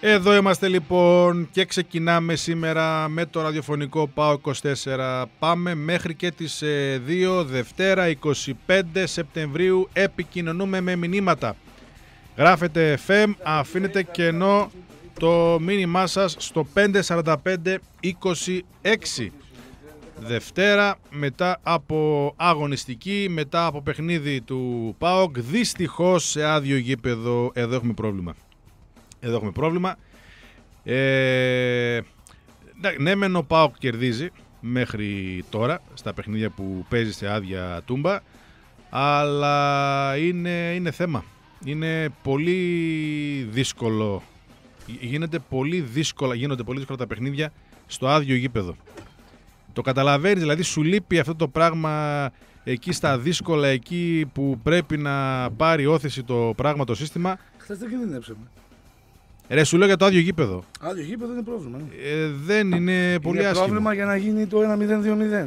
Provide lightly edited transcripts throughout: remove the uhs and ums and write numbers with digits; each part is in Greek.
Εδώ είμαστε λοιπόν και ξεκινάμε σήμερα με το ραδιοφωνικό ΠΑΟΚ 24. Πάμε μέχρι και τις 2 Δευτέρα 25 Σεπτεμβρίου. Επικοινωνούμε με μηνύματα. Γράφετε FM, αφήνετε κενό το μήνυμά σας στο 54526. Δευτέρα, μετά από αγωνιστική, μετά από παιχνίδι του ΠΑΟΚ, δυστυχώς σε άδειο γήπεδο. Εδώ έχουμε πρόβλημα. Ναι, μεν ο ΠΑΟΚ κερδίζει μέχρι τώρα στα παιχνίδια που παίζει σε άδεια τούμπα, αλλά είναι θέμα. Είναι πολύ δύσκολο. Γίνονται πολύ δύσκολα τα παιχνίδια στο άδειο γήπεδο. Το καταλαβαίνεις, δηλαδή σου λείπει αυτό το πράγμα εκεί στα δύσκολα, εκεί που πρέπει να πάρει όθηση το πράγμα, το σύστημα. Χθες δεν κινδυνεύσαμε. Ρε, σου λέω για το άδειο γήπεδο. Άδειο γήπεδο είναι πρόβλημα. Δεν είναι πολύ άσχημο. Είναι πρόβλημα για να γίνει το 1-0-2-0.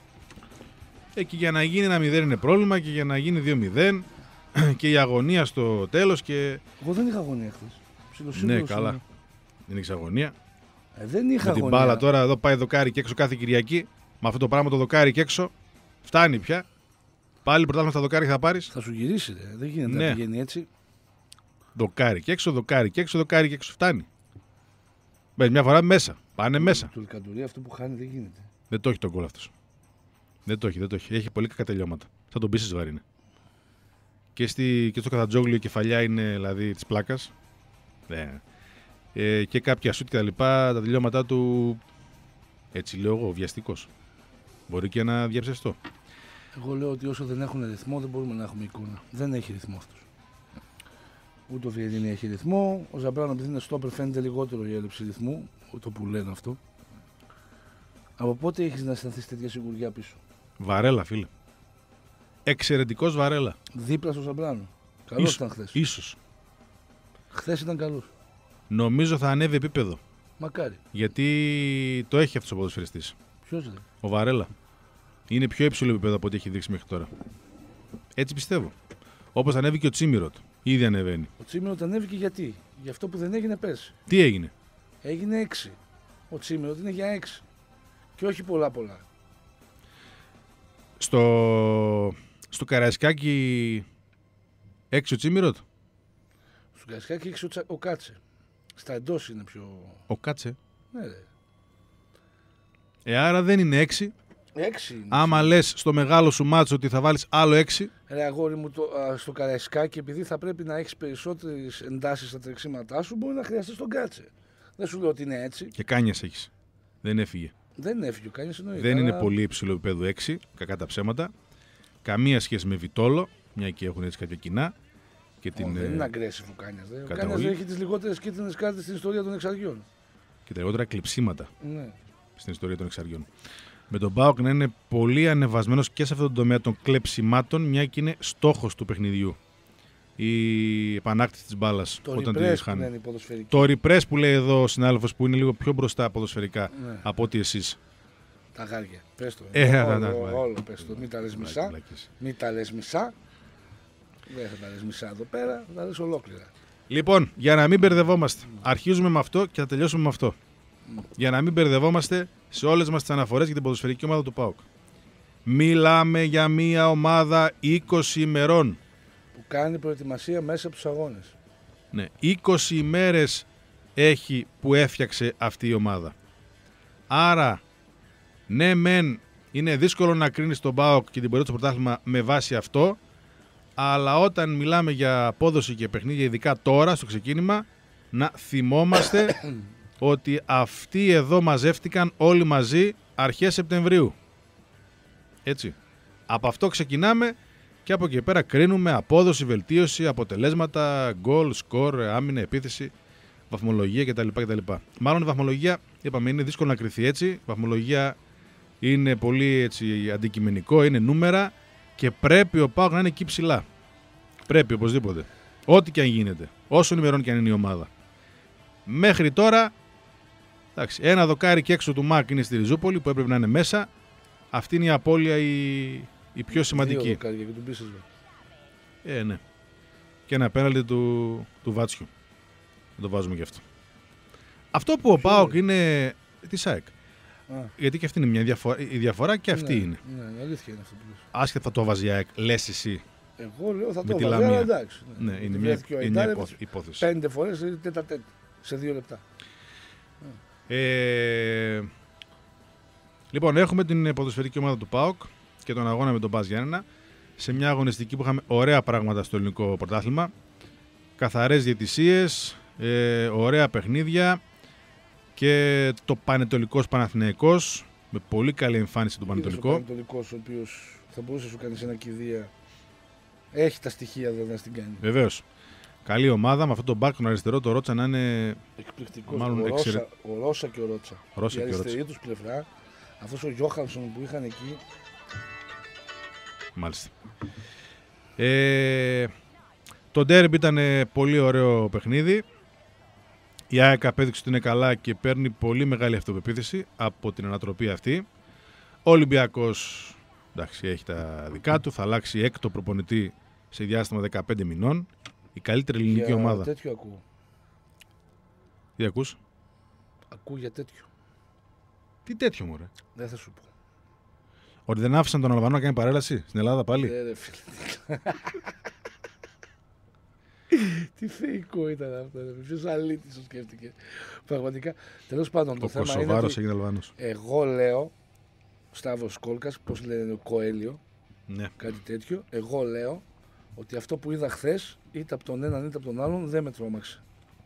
Και για να γίνει 1-0 είναι πρόβλημα, και για να γίνει 2-0 και η αγωνία στο τέλος. Και... Εγώ δεν είχα αγωνία χθες. Ναι, καλά. Δεν έχεις αγωνία. Δεν είχα με την αγωνία. μπάλα τώρα, εδώ πάει δοκάρι και έξω κάθε Κυριακή. Με αυτό το πράγμα το δοκάρι και έξω φτάνει πια. Πάλι πρωτάθλημα στα δοκάρι θα πάρεις. Θα σου γυρίσει, δεν γίνεται να πηγαίνει έτσι. Δοκάρι και έξω, δοκάρι και έξω, δοκάρι και έξω. Φτάνει. Μπαίνει μια φορά μέσα. Πάνε μέσα. Το Λικαντουρί αυτό που χάνει δεν γίνεται. Δεν το έχει τον γκολ αυτός. Δεν το έχει. Έχει πολύ κακά τελειώματα. Σαν τον Μπίσης βαρύνει. Και στο Καθατζόγλιο η κεφαλιά είναι δηλαδή της πλάκας. Ναι. Και κάποια σούτ και τα λοιπά, τα τελειώματά του, έτσι λέω εγώ, βιαστικός. Μπορεί και να διαψευστώ. Εγώ λέω ότι όσο δεν έχουν ρυθμό δεν μπορούμε να έχουμε εικόνα. Δεν έχει ρυθμό αυτός. Ούτε ο Βιερίνη έχει ρυθμό. Ο Ζαμπράνο, επειδή είναι στόπερ, φαίνεται λιγότερο η έλλειψη ρυθμού. Ούτε που λένε αυτό. Από πότε έχεις να αισθανθείς τέτοια σιγουριά πίσω? Βαρέλα, φίλε. Εξαιρετικός Βαρέλα. Δίπλα στο Ζαμπράνο. Καλός ήταν χθες. Ίσως. Χθες ήταν καλός. Νομίζω θα ανέβει επίπεδο. Μακάρι. Γιατί το έχει αυτός ο ποδοσφαιριστής. Ποιος είναι? Ο Βαρέλα. Είναι πιο υψηλό επίπεδο από ό,τι έχει δείξει μέχρι τώρα. Έτσι πιστεύω. Όπως ανέβηκε ο Τσίμιροτ. Ήδη ανεβαίνει. Ο Τσίμιροτ ανέβηκε γιατί? Για αυτό που δεν έγινε πέρσι. Τι έγινε? Έγινε 6. Ο Τσίμιροτ είναι για 6. Και όχι πολλά. Στο Καραϊσκάκι 6 ο Τσίμιροτ. Στο Καραϊσκάκι 6 ο Κάτσε. Στα εντός είναι πιο... Ο Κάτσε. Ναι, ρε. Άρα δεν είναι 6. 6 είναι. Άμα λες στο μεγάλο σου μάτσο ότι θα βάλεις άλλο 6. Ρε αγόρι μου, στο Καραϊσκάκι, επειδή θα πρέπει να έχεις περισσότερες εντάσεις στα τρεξίματά σου, μπορεί να χρειαστείς τον Κάτσε. Δεν σου λέω ότι είναι έτσι. Και Κάνιας έχεις. Δεν έφυγε. Δεν έφυγε ο Κάνιας, εννοείται. Δεν είναι πολύ υψηλό επίπεδο 6. Κακά τα ψέματα. Καμία σχέση με Βιτόλο. Μια και έχουν έτσι κάποια κοινά. Και δεν είναι aggressive ο Κάνιας. Ο Κάνιας έχει τις λιγότερες κίτρινες κάρτες στην ιστορία των εξαριών. Και τα λιγότερα κλειψίματα. Ναι. Στην ιστορία των εξαριών. Με τον ΠΑΟΚ να είναι πολύ ανεβασμένος και σε αυτόν τον τομέα των κλεψιμάτων, μια και είναι στόχος του παιχνιδιού. Η επανάκτηση της μπάλας όταν τη χάνει. Το ριπρές που λέει εδώ ο συνάδελφος, που είναι λίγο πιο μπροστά ποδοσφαιρικά, ναι, από ότι εσείς. Τα γάρια. Πες το. Όλο πες το. Μην τα λες μισά. Μην τα λες μισά. Δεν θα τα λες μισά εδώ πέρα, θα τα λες ολόκληρα. Λοιπόν, για να μην μπερδευόμαστε, αρχίζουμε με αυτό και θα τελειώσουμε με αυτό. Για να μην μπερδευόμαστε σε όλες μας τις αναφορές για την ποδοσφαιρική ομάδα του ΠΑΟΚ. Μιλάμε για μια ομάδα 20 ημερών. Που κάνει προετοιμασία μέσα από τους αγώνες. Ναι, 20 ημέρες έχει που έφτιαξε αυτή η ομάδα. Άρα, ναι μεν είναι δύσκολο να κρίνεις τον ΠΑΟΚ και την πορεία του πρωτάθλημα με βάση αυτό, αλλά όταν μιλάμε για απόδοση και παιχνίδια, ειδικά τώρα στο ξεκίνημα, να θυμόμαστε ότι αυτοί εδώ μαζεύτηκαν όλοι μαζί αρχές Σεπτεμβρίου. Έτσι. Από αυτό ξεκινάμε και από εκεί πέρα κρίνουμε απόδοση, βελτίωση, αποτελέσματα, γκολ, σκορ, άμυνα, επίθεση, βαθμολογία κτλ. Μάλλον η βαθμολογία, είπαμε, είναι δύσκολο να κριθεί έτσι. Η βαθμολογία είναι πολύ έτσι, αντικειμενικό, είναι νούμερα και πρέπει ο ΠΑΟΚ να είναι εκεί ψηλά. Πρέπει οπωσδήποτε. Ό,τι και αν γίνεται. Όσο ημερών και αν είναι η ομάδα. Μέχρι τώρα, εντάξει, ένα δοκάρι και έξω του ΜΑΚ είναι στη Ριζούπολη που έπρεπε να είναι μέσα. Αυτή είναι η απώλεια η πιο σημαντική. Δύο δοκάρια και τον πίσες, ναι. Και ένα πέναλτι του Βάτσιου. Δεν το βάζουμε γι' αυτό. Αυτό που ο ΠΑΟΚ είναι τη ΑΕΚ. Α. Γιατί και αυτή είναι μια διαφορά. Η διαφορά και αυτή είναι. Ναι, αλήθεια είναι αυτό που λες. Άσχετα θα το βάζει η ΑΕΚ, λες εσύ. Εγώ λέω θα Με το τη βάζω, Λαμία. αλλά εντάξει. Ναι, είναι Βρέθηκε ο μια Αϊντάρεβιτς υπόθεση. 5 φορές τέτα-τέτ σε 2 λεπτά. Λοιπόν, έχουμε την ποδοσφαιρική ομάδα του ΠΑΟΚ και τον αγώνα με τον Μπας Γιάννενα σε μια αγωνιστική που είχαμε ωραία πράγματα στο ελληνικό πρωτάθλημα. Καθαρές διαιτησίες, ωραία παιχνίδια και το Πανετολικός Παναθηναϊκός με πολύ καλή εμφάνιση του Πανετολικού. Ο Πανετολικός, ο οποίος θα μπορούσε να σου κάνει ένα κηδεία. Έχει τα στοιχεία δηλαδή να την κάνει. Βεβαίως. Καλή ομάδα με αυτό το μπακ τον αριστερό, το Ρότσα να είναι. Εκπληκτικός. Μάλλον Ο Ρώσα και ο Ρότσα. Ρώσα Η και ο αριστερή τους πλευρά, αυτός ο Γιώχανσον που είχαν εκεί. Μάλιστα. Το ντέρμπι ήταν πολύ ωραίο παιχνίδι. Η ΑΕΚ απέδειξε ότι είναι καλά και παίρνει πολύ μεγάλη αυτοπεποίθηση από την ανατροπή αυτή. Ο Ολυμπιακός, εντάξει, έχει τα δικά του. Θα αλλάξει έκτο προπονητή σε διάστημα 15 μηνών. Η καλύτερη ελληνική ομάδα. Τέτοιο ακούω. Τι ακούς? Ακούω για τέτοιο. Τι τέτοιο, μωρέ? Δεν θα σου πω. Ότι δεν άφησαν τον Αλβανό να κάνει παρέλαση στην Ελλάδα πάλι. Ρε φίλε. Τι θεϊκό ήταν αυτό. Ποιος αλήτης το σκέφτηκε. Πραγματικά. Τέλος πάντων, το θέμα είναι Κωσοβάρος ότι έγινε Αλβανός. εγώ λέω, Σταύρος Κόλκας, πώς λένε ο Κοέλιο, Ναι. κάτι τέτοιο, εγώ λέω ότι αυτό που είδα χθες, είτε από τον έναν είτε από τον άλλον, δεν με τρόμαξε.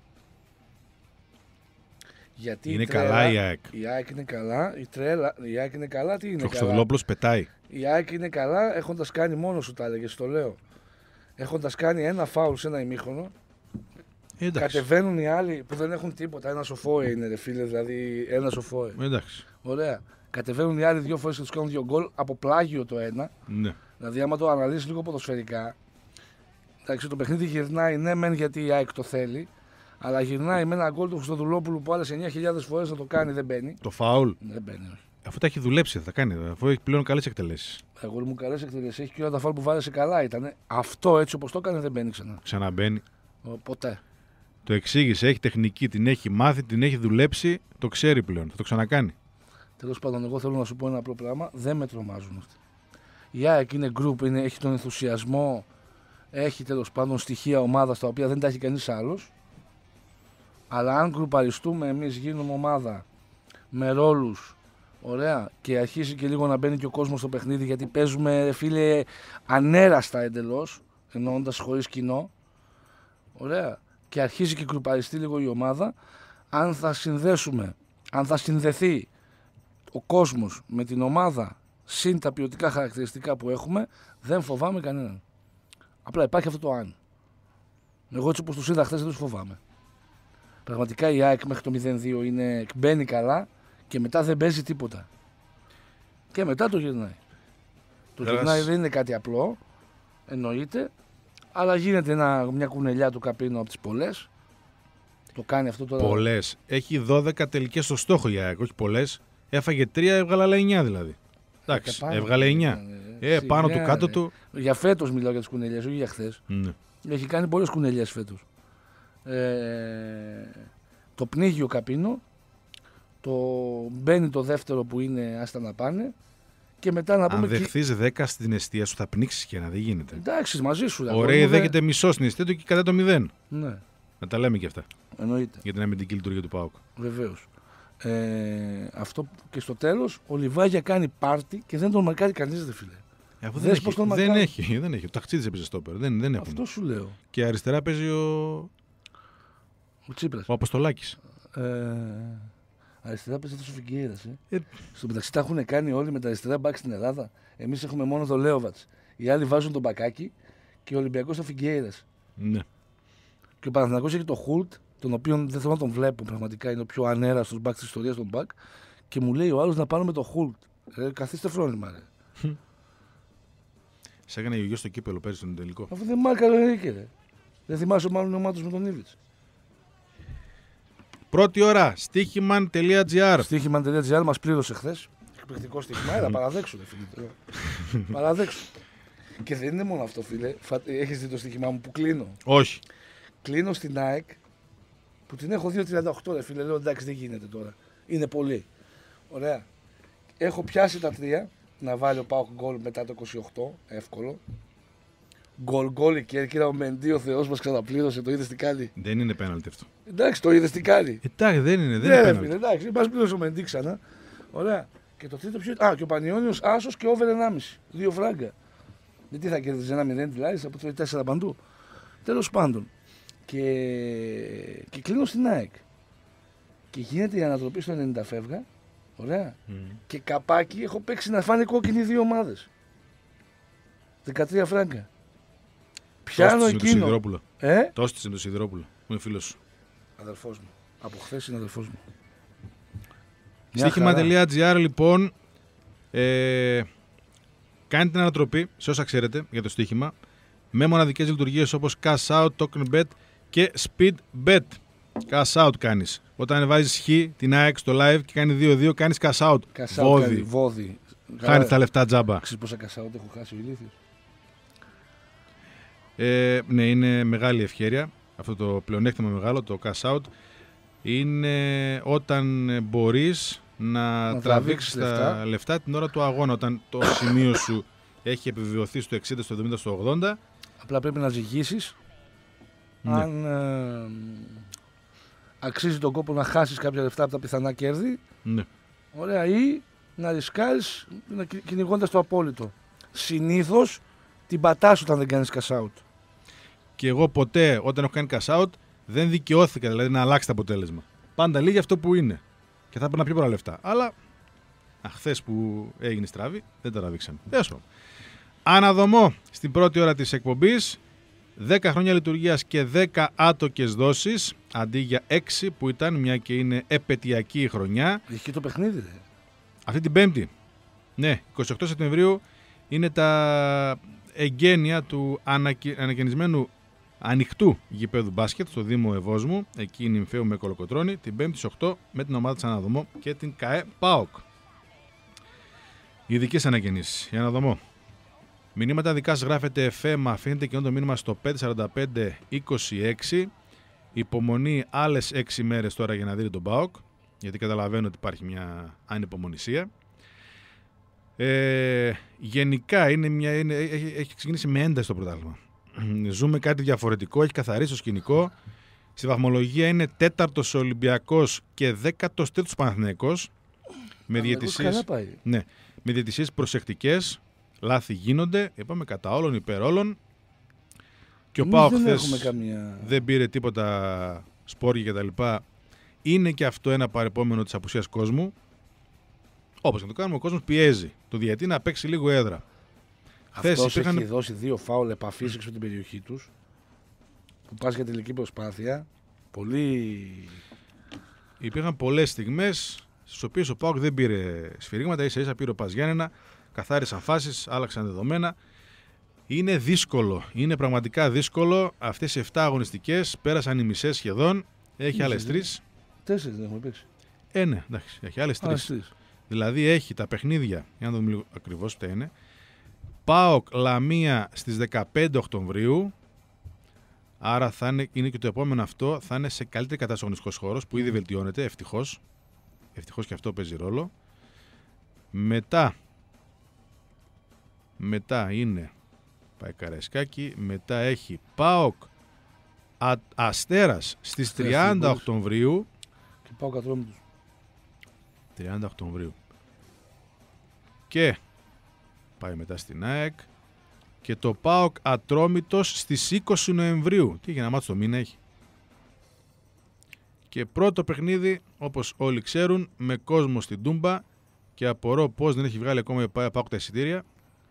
Γιατί Είναι καλά η ΑΕΚ. Η ΑΕΚ είναι καλά, η ΑΕΚ είναι καλά, τι είναι Και ο καλά? Χρυστοδουλόπουλος πετάει. Η ΑΕΚ είναι καλά έχοντας κάνει μόνο σου, τα έλεγες, το λέω. Έχοντας κάνει ένα φάουλ σε ένα ημίχρονο, Εντάξει. κατεβαίνουν οι άλλοι που δεν έχουν τίποτα. Ένα σοφό είναι, ρε φίλε, δηλαδή ένα σοφό. Εντάξει. Ωραία. Κατεβαίνουν οι άλλοι 2 φορές και τους κάνουν 2 γκολ από πλάγιο το ένα. Ναι. Δηλαδή, άμα το αναλύσεις λίγο ποδοσφαιρικά, εντάξει, το παιχνίδι γυρνάει, ναι, μεν γιατί η ΑΕΚ το θέλει, αλλά γυρνάει με ένα γκολ του Χρυστοδουλόπουλου που άλλες 9.000 φορές να το κάνει, δεν μπαίνει. Το φάουλ, Δεν μπαίνει, όχι. αφού τα έχει δουλέψει, θα τα κάνει. Αφού έχει πλέον καλές εκτελέσεις. Εγώ μου καλές εκτελέσεις. Έχει και όλα τα φάουλ που βάλεσε καλά ήταν. Αυτό έτσι όπως το έκανε δεν μπαίνει ξανά. Ξαναμπαίνει. Ποτέ. Το εξήγησε, έχει τεχνική, την έχει μάθει, την έχει δουλέψει, το ξέρει πλέον. Θα το ξανακάνει. Τέλος πάντων, εγώ θέλω να σου πω ένα απλό πράγμα. Δεν με τρομάζουν αυτοί. Η ΑΕΚ είναι group, έχει τον ενθουσιασμό, έχει τέλος πάντων στοιχεία ομάδας τα οποία δεν τα έχει κανείς άλλος. Αλλά αν γκρουπαριστούμε, εμείς γίνουμε ομάδα με ρόλους, ωραία, και αρχίσει και λίγο να μπαίνει και ο κόσμος στο παιχνίδι, γιατί παίζουμε, φίλε, ανέραστα εντελώς, εννοώντας χωρίς κοινό, ωραία, και αρχίζει και γκρουπαριστεί λίγο η ομάδα, αν θα συνδεθεί ο κόσμος με την ομάδα συν τα ποιοτικά χαρακτηριστικά που έχουμε, δεν φοβάμαι κανέναν. Απλά υπάρχει αυτό το αν. Εγώ έτσι όπως τους είδα χθες δεν τους φοβάμαι. Πραγματικά η ΑΕΚ μέχρι το 0-2 μπαίνει καλά και μετά δεν παίζει τίποτα. Και μετά το γυρνάει. Το γυρνάει δεν είναι κάτι απλό, εννοείται, αλλά γίνεται μια κουνελιά του Καπίνου από τις πολλές. Το κάνει αυτό τώρα. Πολλές. Έχει 12 τελικές στο στόχο η ΑΕΚ, όχι πολλές. Έφαγε 3, έβγαλε άλλα 9 δηλαδή. Εντάξει, έβγαλε 9. Πάνω του, κάτω του. Για φέτος μιλάω για τις κουνελιές, όχι για χθες. Ναι. Έχει κάνει πολλές κουνελιές φέτος. Το πνίγει ο Καπίνο, μπαίνει το δεύτερο που είναι άστα να πάνε και μετά να πούμε. Αν δεχθείς 10 στην εστία σου θα πνίξεις και δεν γίνεται. Εντάξει, μαζί σου. Ο Ρέι δέχεται μισό στην εστία του και κατά το 0. Ναι. Να τα λέμε και αυτά. Εννοείται. Για την αμυντική λειτουργία του ΠΑΟΚ. Βεβαίως. Αυτό και στο τέλος ο Λιβάγια κάνει πάρτι και δεν τον μαρκάρει κανείς, δε φίλε. Αφού δεν έχει. Ο Ταξίδης έπαιζε στόπερ. Δεν έχουν. Αυτό σου λέω. Και αριστερά παίζει ο Τσίπρας. Ο Αποστολάκης. Αριστερά παίζει αυτό ο Φιγκέιρας. Στο μεταξύ τα έχουν κάνει όλοι με τα αριστερά μπακ στην Ελλάδα. Εμείς έχουμε μόνο τον Λέοβατς. Οι άλλοι βάζουν τον Μπακάκι και ο Ολυμπιακός το Φιγκέιρας. Ναι. Και ο Παναθηναϊκός έχει το Χουλτ, τον οποίο δεν θέλω να τον βλέπω πραγματικά. Είναι ο πιο ανέραστος μπακ της ιστορίας των μπακ. Και μου λέει ο άλλος να πάρουμε το Χουλτ. Καθίστε φρόνημα, ρε. Σε έκανε γιο στο κύπελο πέρυσι στον τελικό. Αφού δεν μάρκαρε, ρε. Δεν θυμάσαι μάλλον όνομά τους με τον Ήβιτς. Πρώτη ώρα, στοίχημαν.gr. Στοίχημαν.gr μας πλήρωσε χθες. Εκπληκτικό στοίχημα. Έλα, παραδέξου, φίλε. Παραδέξου. Και δεν είναι μόνο αυτό, φίλε. Έχεις δει το στοίχημά μου που κλείνω? Όχι. Κλείνω στην ΑΕΚ που την έχω 2.38 ρε φίλε, λέω εντάξει δεν γίνεται τώρα. Είναι πολύ. Ωραία. Έχω πιάσει τα 3 να βάλει ο ΠΑΟΚ γκολ μετά το 28, εύκολο. Γκολ η Κέρκυρα, ο Μεντί ο Θεός μας ξαναπλήρωσε, το είδες τι κάνει. Δεν είναι πέναλτι αυτό. Εντάξει, το είδες τι κάνει. Εντάξει, δεν είναι πέναλτι. Εντάξει, μας πλήρωσε ο Μεντί ξανά. Ωραία. Και το τρίτο ποιο. Α, και ο Πανιόνιος άσος και over 1,5. 2 φράγκα. Γιατί θα κέρδιζε 1-0 τουλάχιστον από το 4 παντού. Τέλος πάντων. Και κλείνω στην ΑΕΚ. Και γίνεται η ανατροπή στο 90 φεύγα. Ωραία. Και καπάκι έχω παίξει να φάνε κόκκινοι 2 ομάδες. 13 φράγκα. Πιάνω εκείνο. Τόσο της είναι το Σιδηρόπουλο. Μου είναι φίλος σου. Αδερφός μου. Από χθες είναι αδερφός μου. Στοίχημα.gr λοιπόν κάνει την ανατροπή σε όσα ξέρετε για το στοίχημα με μοναδικές λειτουργίες όπως cash out, token bet και speed bet. Cash out κάνεις. Όταν βάζεις χ την ΑΕΚ στο live και κάνει 2-2 κάνεις cash out. Βόδι. Χάνεις τα λεφτά τζάμπα. Ξέρεις πόσα cash out έχω χάσει ο ηλίθιος. Ναι, είναι μεγάλη ευχέρεια. Αυτό το πλεονέκτημα μεγάλο, το cash out, είναι όταν μπορείς να τραβήξεις τα λεφτά την ώρα του αγώνα. Όταν το σημείο σου έχει επιβεβαιωθεί στο 60, στο 70, στο 80. Απλά πρέπει να ζυγίσεις αν αξίζει τον κόπο να χάσεις κάποια λεφτά από τα πιθανά κέρδη. Ναι. Ωραία, ή να ρισκάρεις κυνηγώντας το απόλυτο. Συνήθως την πατάς όταν δεν κάνεις cash out. Και εγώ ποτέ όταν έχω κάνει cash out δεν δικαιώθηκα δηλαδή να αλλάξει το αποτέλεσμα. Πάντα λίγη αυτό που είναι. Και θα έπαιρνα πιο πολλά λεφτά. Αλλά χθες που έγινε στραβή δεν τα τραβήξαμε. Αναδομώ στην πρώτη ώρα της εκπομπής. 10 χρόνια λειτουργίας και 10 άτοκες δόσεις αντί για 6 που ήταν, μια και είναι επετειακή χρονιά. Έχει και το παιχνίδι. Αυτή την Πέμπτη. Ναι, 28 Σεπτεμβρίου είναι τα εγγένεια του ανακαινισμένου ανοιχτού γηπέδου μπάσκετ στο Δήμο Ευόσμου. Εκεί η Νυμφαίου με Κολοκοτρώνη. Την Πέμπτη στις 8 με την ομάδα της Αναδομό και την ΚΑΕ ΠΑΟΚ. Ειδικές ανακαινήσεις. Η Αναδομό. Μηνύματα δικά σας γράφετε FM, αφήνετε και το μήνυμα στο 54526. Υπομονή άλλες 6 μέρες τώρα για να δείτε τον ΠΑΟΚ, γιατί καταλαβαίνω ότι υπάρχει μια ανυπομονησία. Γενικά έχει ξεκινήσει με ένταση το πρωτάθλημα. Ζούμε κάτι διαφορετικό, έχει καθαρίσει το σκηνικό. Στη βαθμολογία είναι 4ος Ολυμπιακός και 13ος Παναθηναϊκός. Με διαιτησίες προσεκτικές. Λάθη γίνονται, είπαμε κατά όλων, υπέρ όλων. Και ο ΠΑΟΚ χθες δεν πήρε τίποτα σπόρια κτλ. Είναι και αυτό ένα παρεπόμενο της απουσίας κόσμου. Όπως και το κάνουμε, ο κόσμος πιέζει το διαιτή να παίξει λίγο έδρα. Αυτός έχει δώσει 2 φάουλ επαφής έξω από την περιοχή τους, που πας για τελική προσπάθεια. Υπήρχαν πολλές στιγμές στις οποίες ο ΠΑΟΚ δεν πήρε σφυρίγματα, ίσα-ίσα πήρε ο Πας Γιάννενα. Καθάρισαν φάσεις, άλλαξαν δεδομένα. Είναι δύσκολο, είναι πραγματικά δύσκολο. Αυτές οι 7 αγωνιστικές πέρασαν οι μισές σχεδόν. Έχει άλλες 3. 4 δεν έχουμε παίξει. Ναι, εντάξει, έχει άλλες 3. Δηλαδή έχει τα παιχνίδια, για να δούμε λίγο ακριβώς ποια είναι. ΠΑΟΚ Λαμία στις 15 Οκτωβρίου. Άρα είναι και το επόμενο αυτό, θα είναι σε καλύτερη κατάσταση αγωνιστικός χώρος που ήδη βελτιώνεται, ευτυχώς. Ευτυχώς και αυτό παίζει ρόλο. Μετά είναι πάει Καραϊσκάκη, μετά έχει ΠΑΟΚ Αστέρας στις 30 Οκτωβρίου. Και ΠΑΟΚ Ατρόμητος. 30 Οκτωβρίου. Και πάει μετά στην ΑΕΚ. Και το ΠΑΟΚ Ατρόμητος στις 20 Νοεμβρίου. Τι για να μάθω το μήνα έχει. Και πρώτο παιχνίδι, όπως όλοι ξέρουν, με κόσμο στην Τούμπα. Και απορώ πώς δεν έχει βγάλει ακόμα η ΠΑΟΚ τα εισιτήρια.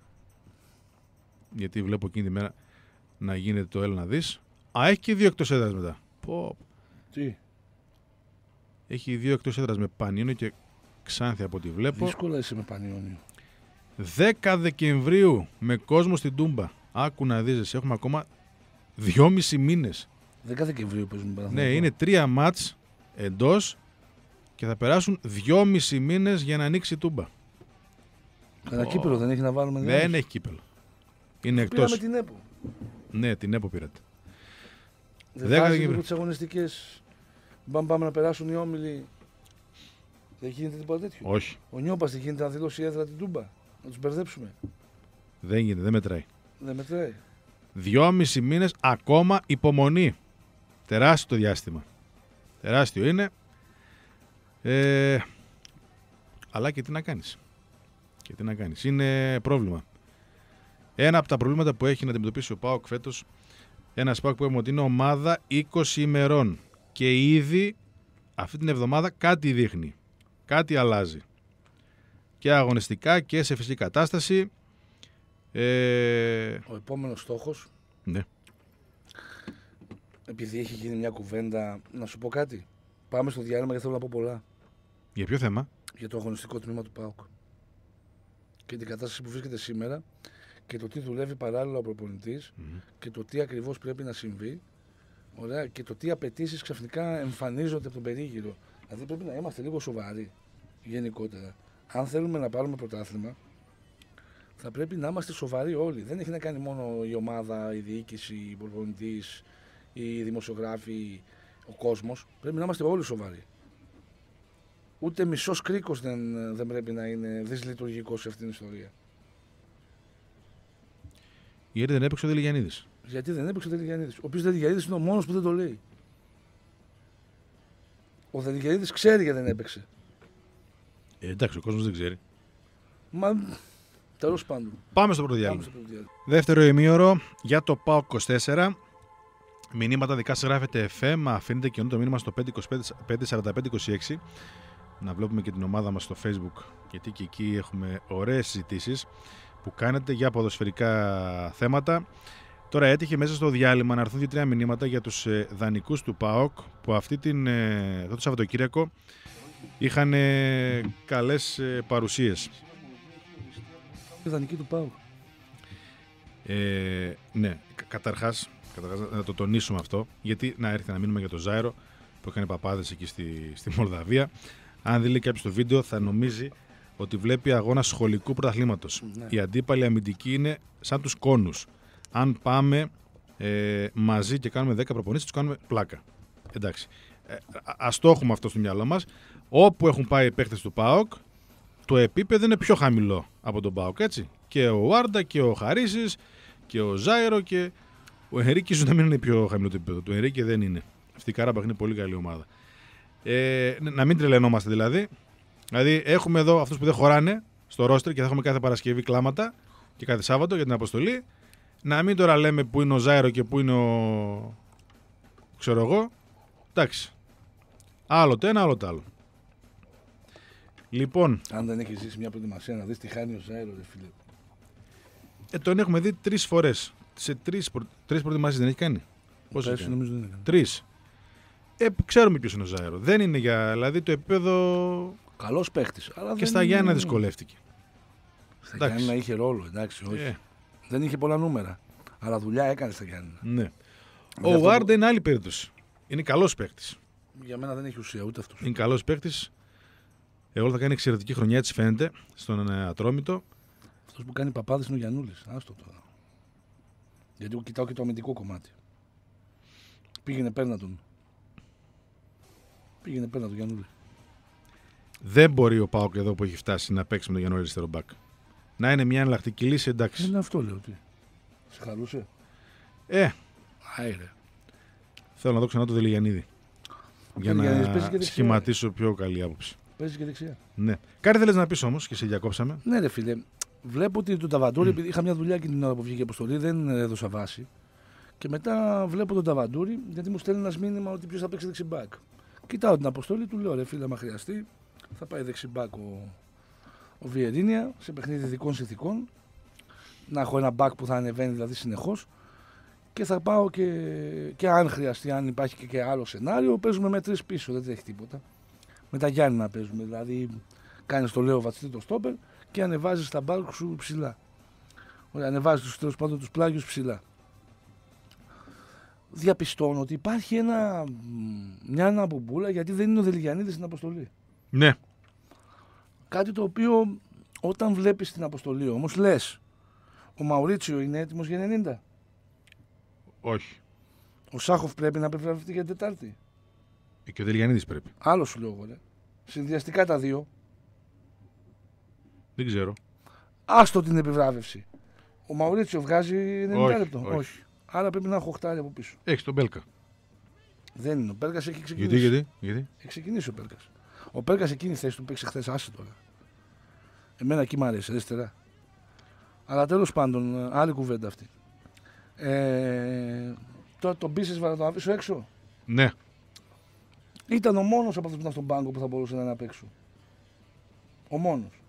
Γιατί βλέπω εκείνη τη μέρα να γίνεται το έλα να δεις. Έχει και 2 εκτός έδρας μετά. Τι? Έχει 2 εκτός έδρας με Πανιόνιο και Ξάνθη από ό,τι βλέπω. Δύσκολα είσαι με Πανιόνιο. 10 Δεκεμβρίου με κόσμο στην Τούμπα. Άκου να δεις, έχουμε ακόμα 2,5 μήνες. 10 Δεκεμβρίου παίζουμε. Ναι, είναι 3 μάτς εντός και θα περάσουν 2,5 μήνες για να ανοίξει η Τούμπα. Ένα κύπελο δεν έχει να βάλουμε? Δεν έχει κύπελο. Είναι εκτός. Πήραμε την ΕΠΟ. Ναι, την ΕΠΟ πήρατε. Δεν βάζει λίγο τις αγωνιστικές Πάμε να περάσουν οι όμιλοι. Δεν γίνεται τίποτα τέτοιο. Όχι. Ο Νιώπας δεν γίνεται να δηλώσει έδρα την Τούμπα. Να τους μπερδέψουμε. Δεν γίνεται, δεν μετράει. Δεν μετράει. 2,5 μήνες ακόμα υπομονή. Τεράστιο το διάστημα. Τεράστιο είναι. Αλλά και τι να κάνεις. Και τι να κάνεις. Είναι πρόβλημα. Ένα από τα προβλήματα που έχει να αντιμετωπίσει ο ΠΑΟΚ φέτος, ένας ΠΑΟΚ που έχουμε ότι είναι ομάδα 20 ημερών. Και ήδη αυτή την εβδομάδα κάτι δείχνει. Κάτι αλλάζει. Και αγωνιστικά και σε φυσική κατάσταση. Ο επόμενος στόχος. Ναι. Επειδή έχει γίνει μια κουβέντα, να σου πω κάτι. Πάμε στο διάλειμμα γιατί θέλω να πω πολλά. Για ποιο θέμα? Για το αγωνιστικό τμήμα του ΠΑΟΚ. Και την κατάσταση που βρίσκεται σήμερα και το τι δουλεύει παράλληλα ο προπονητής και το τι ακριβώς πρέπει να συμβεί. Ωραία, και το τι απαιτήσεις ξαφνικά εμφανίζονται από τον περίγυρο. Δηλαδή πρέπει να είμαστε λίγο σοβαροί γενικότερα. Αν θέλουμε να πάρουμε πρωτάθλημα, θα πρέπει να είμαστε σοβαροί όλοι. Δεν έχει να κάνει μόνο η ομάδα, η διοίκηση, η προπονητής, οι δημοσιογράφοι, ο κόσμος. Πρέπει να είμαστε όλοι σοβαροί. Ούτε μισός κρίκος δεν πρέπει να είναι δυσλειτουργικός σε αυτήν την ιστορία. Γιατί δεν έπαιξε ο Δελιγιαννίδης. Γιατί δεν έπαιξε ο Δελιγιαννίδης. Ο οποίος Δελιγιαννίδης είναι ο μόνος που δεν το λέει. Ο Δελιγιαννίδης ξέρει γιατί δεν έπαιξε. Εντάξει, ο κόσμος δεν ξέρει. Μα τέλος πάντων. Πάμε στο πρώτο διάλειμμα. Δεύτερο ημίωρο για το ΠΑΟΚ 24. Μηνύματα δικά σας γράφετε FM. Αφήνετε και το μήνυμα στο 54526. Να βλέπουμε και την ομάδα μας στο Facebook, γιατί και εκεί έχουμε ωραίες συζητήσεις που κάνετε για ποδοσφαιρικά θέματα. Τώρα έτυχε μέσα στο διάλειμμα να έρθουν 2-3 μηνύματα για τους δανεικούς του ΠΑΟΚ που αυτό το Σαββατοκύριακο είχαν καλές παρουσίες. Οι δανεικοί του ΠΑΟΚ. Ναι, καταρχάς να το τονίσουμε αυτό, γιατί να έρθει να μείνουμε για το Ζάιρο που έκανε παπάδες εκεί στη Μολδαβία. Αν δει κάποιος το βίντεο θα νομίζει ότι βλέπει αγώνα σχολικού πρωταθλήματος. Ναι. Οι αντίπαλοι αμυντικοί είναι σαν τους κόνους. Αν πάμε μαζί και κάνουμε 10 προπονήσεις, τους κάνουμε πλάκα. Εντάξει. Ας το έχουμε αυτό στο μυαλό μας. Όπου έχουν πάει οι παίκτες του ΠΑΟΚ, το επίπεδο είναι πιο χαμηλό από τον ΠΑΟΚ, έτσι. Και ο Βάρντα και ο Χαρίσης και ο Ζάιρο και ο Ενρίκη ίσως να μην είναι πιο χαμηλό το επίπεδο. Το Ενρίκη δεν είναι. Αυτή η Καράμπαχ είναι πολύ καλή ομάδα. Να μην τρελαινόμαστε δηλαδή. Δηλαδή έχουμε εδώ αυτούς που δεν χωράνε στο ρόστερ και θα έχουμε κάθε Παρασκευή κλάματα και κάθε Σάββατο για την αποστολή. Να μην τώρα λέμε που είναι ο Ζάιρο και που είναι ο... ξέρω εγώ. Εντάξει. Άλλο το ένα, άλλο το άλλο. Λοιπόν... Αν δεν έχει ζήσει μια προετοιμασία να δεις τι χάνει ο Ζάιρο, ρε φίλε. Τον έχουμε δει 3 φορές. Σε 3 προετοιμασίες δεν έχει κάνει. Πόσο έχει νομίζω δεν έκανε. 3. Ξέρουμε ποιος είναι ο Ζάιρο. Δεν είναι για... Δηλαδή το επίπεδο... Καλός παίχτης. Αλλά και στα Γιάννα δυσκολεύτηκε. Στα Γιάννα είχε ρόλο, εντάξει, όχι. Δεν είχε πολλά νούμερα. Αλλά δουλειά έκανε στα Γιάννα. Ναι. Ο Βάρντα είναι άλλη περίπτωση. Είναι καλός παίχτης. Για μένα δεν έχει ουσία ούτε αυτός. Είναι καλός παίχτης. Εγώ θα κάνει εξαιρετική χρονιά, έτσι φαίνεται, στον Ατρόμητο. Αυτός που κάνει παπάδες είναι ο Γιαννούλης. Άστο τώρα. Γιατί κοιτάω και το αμυντικό κομμάτι. Πήγαινε πέρνα τον. Πήγαινε πέρνα τον Γιαννούλη. Δεν μπορεί ο ΠΑΟΚ εδώ που έχει φτάσει να παίξει με τον Γιαννούλη αριστερό μπακ. Να είναι μια εναλλακτική λύση, εντάξει. Είναι αυτό λέω. Τι. Σε χαρούσε. Άιρε. Θέλω να δω ξανά το Δελιγιαννίδη. Για να σχηματίσω πιο καλή άποψη. Παίζει και δεξιά. Ναι. Κάτι θέλεις να πεις όμως και σε διακόψαμε. Ναι, ρε φίλε. Βλέπω ότι τον Ταβαντούρη, επειδή είχα μια δουλειά και την ώρα που βγήκε η αποστολή, δεν έδωσα βάση. Και μετά βλέπω τον Ταβαντούρη, γιατί μου στέλνει ένα μήνυμα ότι ποιος θα παίξει δεξιμπάκ. Κοιτάω την αποστολή, του λέω ρε φίλε, άμα χρειαστεί, θα πάει δεξιμπάκ ο Βιερίνια σε παιχνίδι ειδικών συνθηκών. Να έχω ένα μπακ που θα ανεβαίνει δηλαδή συνεχώς. Και θα πάω και αν χρειαστεί, αν υπάρχει και άλλο σενάριο, παίζουμε με 3 πίσω, δεν τρέχει τίποτα. Με τα Γιάννη να παίζουμε, δηλαδή κάνεις το λέω βαθιστή το στόπερ και ανεβάζεις τα μπάλκ σου ψηλά. Ωραία, ανεβάζεις τους τέλος πάντων τους πλάγιους ψηλά. Διαπιστώνω ότι υπάρχει μια αναμπομπούλα γιατί δεν είναι ο Δελιγιαννίδης στην αποστολή. Ναι. Κάτι το οποίο όταν βλέπεις την αποστολή όμως λες, ο Μαουρίτσιο είναι έτοιμος για 90. Όχι. Ο Σάχοφ πρέπει να επιβραβευτεί για την Τετάρτη. Και ο Δελιανίδης πρέπει. Άλλο σου λέω εγώ. Συνδυαστικά τα δύο. Δεν ξέρω. Άστο την επιβράβευση. Ο Μαουρίτσιο βγάζει 90 λεπτό. Όχι. Άρα πρέπει να έχω 8 από πίσω. Έχει τον Μπέλκα. Δεν είναι. Ο Πέρκας έχει ξεκινήσει. Γιατί. Έχει ξεκινήσει ο Πέρκας. Ο Πέρκας εκείνη η θέση του παίξει χθες. Άσε τώρα. Εμένα εκεί μ' αρέσει, αριστερά. Αλλά τέλος πάντων, άλλη κουβέντα αυτή. Τώρα τον Μπίσεσβαρ να τον αφήσω έξω. Ναι. Ήταν ο μόνος από αυτούς που ήταν στον πάγκο που θα μπορούσε να είναι απ' έξω. Ο μόνος.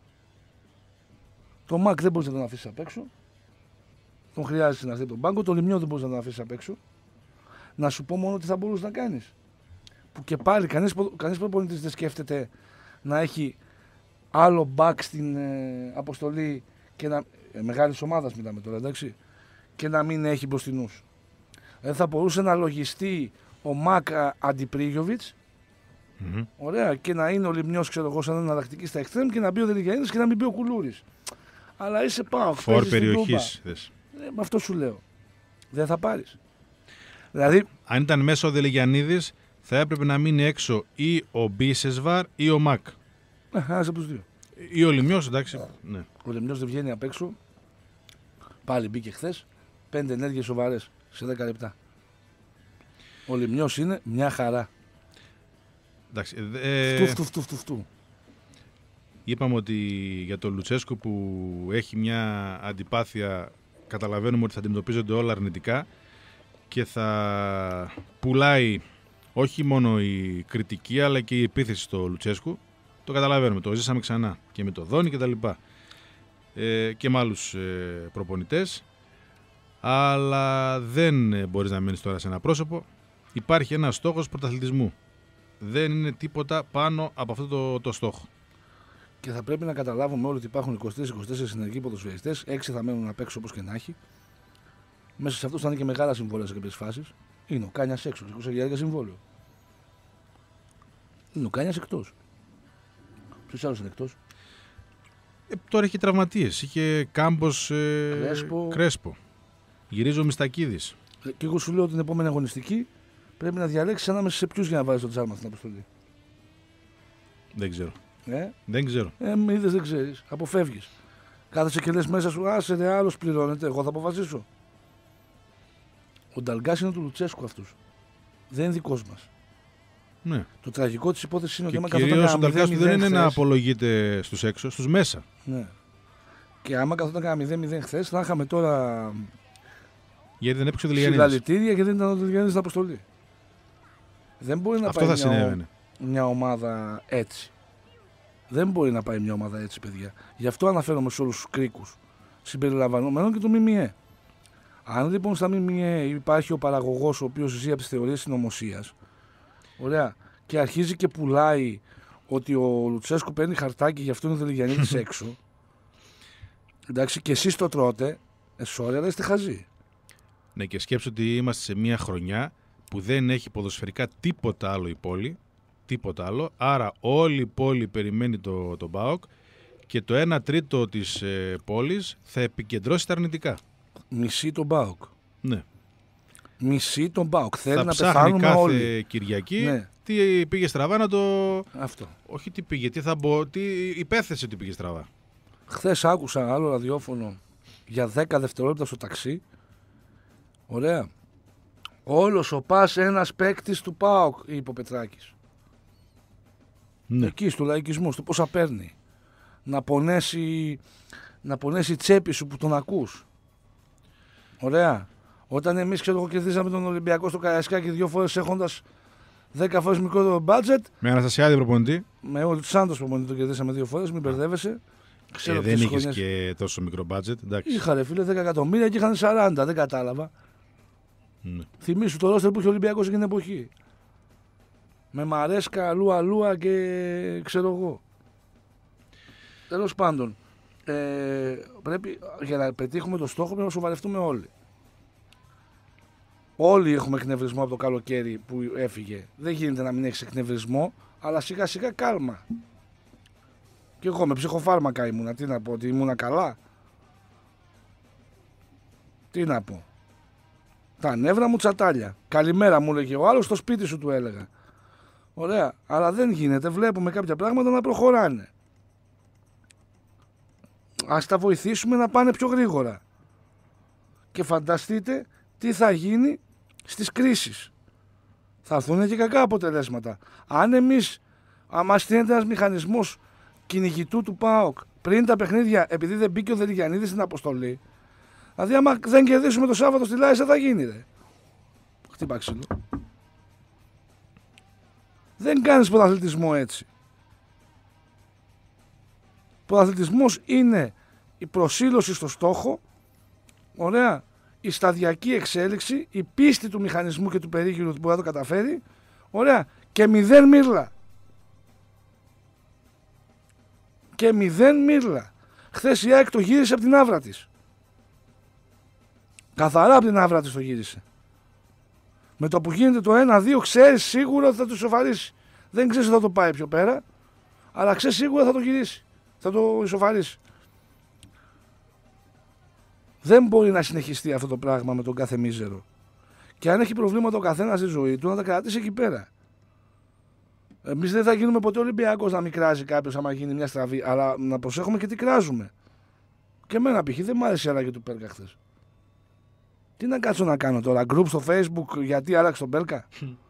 Το Μακ δεν μπορείς να τον αφήσεις απ' έξω. Τον χρειάζεσαι να έρθει από τον πάγκο. Το Λιμιό δεν μπορείς να τον αφήσεις απ' έξω. Να σου πω μόνο τι θα μπορούσε να κάνεις. Που και πάλι κανείς προπονητής δεν σκέφτεται να έχει άλλο μπακ στην αποστολή και να. Μεγάλης ομάδας μιλάμε τώρα, εντάξει. Και να μην έχει μπροστινούς. Θα μπορούσε να λογιστεί ο Μακ Αντιπρίγιοβιτς. Ωραία, και να είναι ο Λιμνιός, ξέρω εγώ, σαν εναλλακτική στα εξτρέμ και να μπει ο Δελιγιαννίδης και να μην μπει ο Κουλούρης. Αλλά είσαι πάω. Φορ περιοχής. Με αυτό σου λέω. Δεν θα πάρεις. Δηλαδή. Αν ήταν μέσα ο Δελιγιαννίδης, θα έπρεπε να μείνει έξω ή ο Μπίσεσβαρ ή ο Μακ. Ένας από τους δύο. Ή ο Λιμιός, εντάξει. Ναι. Ο Λιμνιός δεν βγαίνει απ' έξω. Πάλι μπήκε χθες. 5 ενέργειες σοβαρές σε 10 λεπτά. Ο Λιμνιός είναι μια χαρά. Εντάξει, Φτου. Είπαμε ότι για τον Λουτσέσκο που έχει μια αντιπάθεια, καταλαβαίνουμε ότι θα αντιμετωπίζονται όλα αρνητικά και θα πουλάει όχι μόνο η κριτική αλλά και η επίθεση στο Λουτσέσκου. Το καταλαβαίνουμε, το ζήσαμε ξανά και με το Δόνι και τα λοιπά και με άλλους προπονητές, αλλά δεν μπορείς να μένεις τώρα σε ένα πρόσωπο. Υπάρχει ένας στόχος πρωταθλητισμού. Δεν είναι τίποτα πάνω από αυτό το στόχο. Και θα πρέπει να καταλάβουμε όλοι ότι υπάρχουν 23-24 συνεργοί ποδοσφαιριστές, 6 θα μένουν απ' έξω όπως και να έχει. Μέσα σε αυτούς θα είναι και μεγάλα συμβόλαια σε κάποιες φάσεις. Είναι ο Κάνιας έξω, 20.000 συμβόλαιο. Είναι ο Κάνιας εκτός. Ποιος άλλος είναι εκτός? Τώρα έχει τραυματίες. Είχε Κάμπος, Κρέσπο. Γυρίζει ο Μιστακίδης. Και εγώ σου λέω ότι την επόμενη αγωνιστική πρέπει να διαλέξεις ανάμεσα σε ποιους για να βάζεις τον Τζάρμα στην αποστολή. Δεν ξέρω. Δεν ξέρω. Μη είδες, δεν ξέρεις. Αποφεύγεις. Κάθεσαι και λες μέσα σου, άσε ρε, άλλος πληρώνεται. Εγώ θα αποφασίσω. Ο Νταλγκάς είναι του Λουτσέσκου αυτούς. Δεν είναι δικός μας. Ναι. Το τραγικό της υπόθεσης είναι ότι άμα κυρίως ο Νταλγκάς δεν είναι να απολογείται στους έξω, στους μέσα. Ναι. Και άμα καθόταν κανένα 0-0 χθες, θα είχαμε τώρα. Γιατί δεν έπαιξε ο Δελιγιαννίδης. Συλλαλητήρια και δεν ήταν ο Δελιγιαννίδης στην αποστολή. Δεν μπορεί να αυτό πάει μια ομάδα έτσι. Δεν μπορεί να πάει μια ομάδα έτσι, παιδιά. Γι' αυτό αναφέρομαι σε όλους τους κρίκους συμπεριλαμβανομένων και το ΜΜΕ. Αν λοιπόν στα ΜΜΕ υπάρχει ο παραγωγός ο οποίος ζει από τις θεωρίες συνωμοσίας, ωραία, και αρχίζει και πουλάει ότι ο Λουτσέσκου παίρνει χαρτάκι, γι' αυτό είναι ο Δελιγιαννίδης έξω. Εντάξει, και εσείς το τρώτε, sorry, αλλά είστε χαζοί. Ναι, και σκέψου ότι είμαστε σε μια χρονιά που δεν έχει ποδοσφαιρικά τίποτα άλλο η πόλη. Τίποτα άλλο. Άρα όλη η πόλη περιμένει τον ΠΑΟΚ και το 1/3 της πόλης θα επικεντρώσει τα αρνητικά. Μισή τον ΠΑΟΚ. Ναι. Μισή τον ΠΑΟΚ. Θέλει θα να ψάχνει πεθάνουμε κάθε όλοι. Κυριακή. Ναι. Τι πήγε στραβά να το. Αυτό. Όχι τι πήγε, τι υπέθεσε ότι πήγε στραβά. Χθες άκουσα άλλο ραδιόφωνο για 10 δευτερόλεπτα στο ταξί. Ωραία. Όλος ο Πας ένας παίκτης του ΠΑΟΚ, είπε ο Πετράκης. Ναι. Εκεί στο λαϊκισμό, στο πόσα παίρνει. Να πονέσει η τσέπη σου που τον ακούς. Ωραία. Όταν εμείς κερδίσαμε τον Ολυμπιακό στο Καραϊσκάκι 2 φορές έχοντας 10 φορές μικρότερο budget. Με Αναστασιάδη προπονητή. Με ο Σάντος προπονητή το κερδίσαμε 2 φορές, μην μπερδεύεσαι. Δεν είχες και τόσο μικρό budget. Εντάξει. Είχα ρε φίλε 10 εκατομμύρια και είχαν 40, δεν κατάλαβα. Ναι. Θυμήσου το ρόστερ που είχε ο Ολυμπιακός εκείνη την εποχή. Με Μαρέσκα, Αλούα και ξέρω εγώ. Τέλος πάντων, πρέπει για να πετύχουμε το στόχο πρέπει να σοβαρευτούμε όλοι. Όλοι έχουμε εκνευρισμό από το καλοκαίρι που έφυγε. Δεν γίνεται να μην έχεις εκνευρισμό, αλλά σιγά σιγά κάλμα. Και εγώ με ψυχοφάρμακα ήμουνα, τι να πω, ότι ήμουνα καλά. Τι να πω. Τα νεύρα μου τσατάλια. Καλημέρα μου έλεγε ο άλλος, στο σπίτι σου του έλεγα. Ωραία, αλλά δεν γίνεται. Βλέπουμε κάποια πράγματα να προχωράνε. Ας τα βοηθήσουμε να πάνε πιο γρήγορα. Και φανταστείτε τι θα γίνει στις κρίσεις. Θα έρθουν και κακά αποτελέσματα. Αν μας στείλετε ένας μηχανισμός κυνηγητού του ΠΑΟΚ πριν τα παιχνίδια, επειδή δεν μπήκε ο Δελιγιαννίδης στην αποστολή, δηλαδή άμα δεν κερδίσουμε το Σάββατο στη Λάρισα θα γίνει, ρε. Χτύπα ξύλο. Δεν κάνεις πρωταθλητισμό έτσι. Πρωταθλητισμός είναι η προσήλωση στο στόχο, ωραία, η σταδιακή εξέλιξη, η πίστη του μηχανισμού και του περίγυρου που μπορεί να το καταφέρει, ωραία, και 0 μύρλα. Και 0 μύρλα. Χθες η ΑΕΚ το γύρισε από την άβρα της. Καθαρά από την άβρα της το γύρισε. Με το που γίνεται το 1-2 ξέρεις σίγουρα ότι θα το ισοφαρίσει. Δεν ξέρεις ότι θα το πάει πιο πέρα, αλλά ξέρεις σίγουρα θα το γυρίσει. Θα το ισοφαρίσει. Δεν μπορεί να συνεχιστεί αυτό το πράγμα με τον κάθε μίζερο. Και αν έχει προβλήματα ο καθένας στη ζωή του, να τα κρατήσει εκεί πέρα. Εμείς δεν θα γίνουμε ποτέ Ολυμπιακός να μην κράζει κάποιος άμα γίνει μια στραβή, αλλά να προσέχουμε και τι κράζουμε. Και εμένα π.χ. δεν μ' άρεσε η αλλαγή του Πέλκα χθες. Τι να κάτσω να κάνω τώρα, group στο Facebook γιατί άλλαξε τον Πέλκα.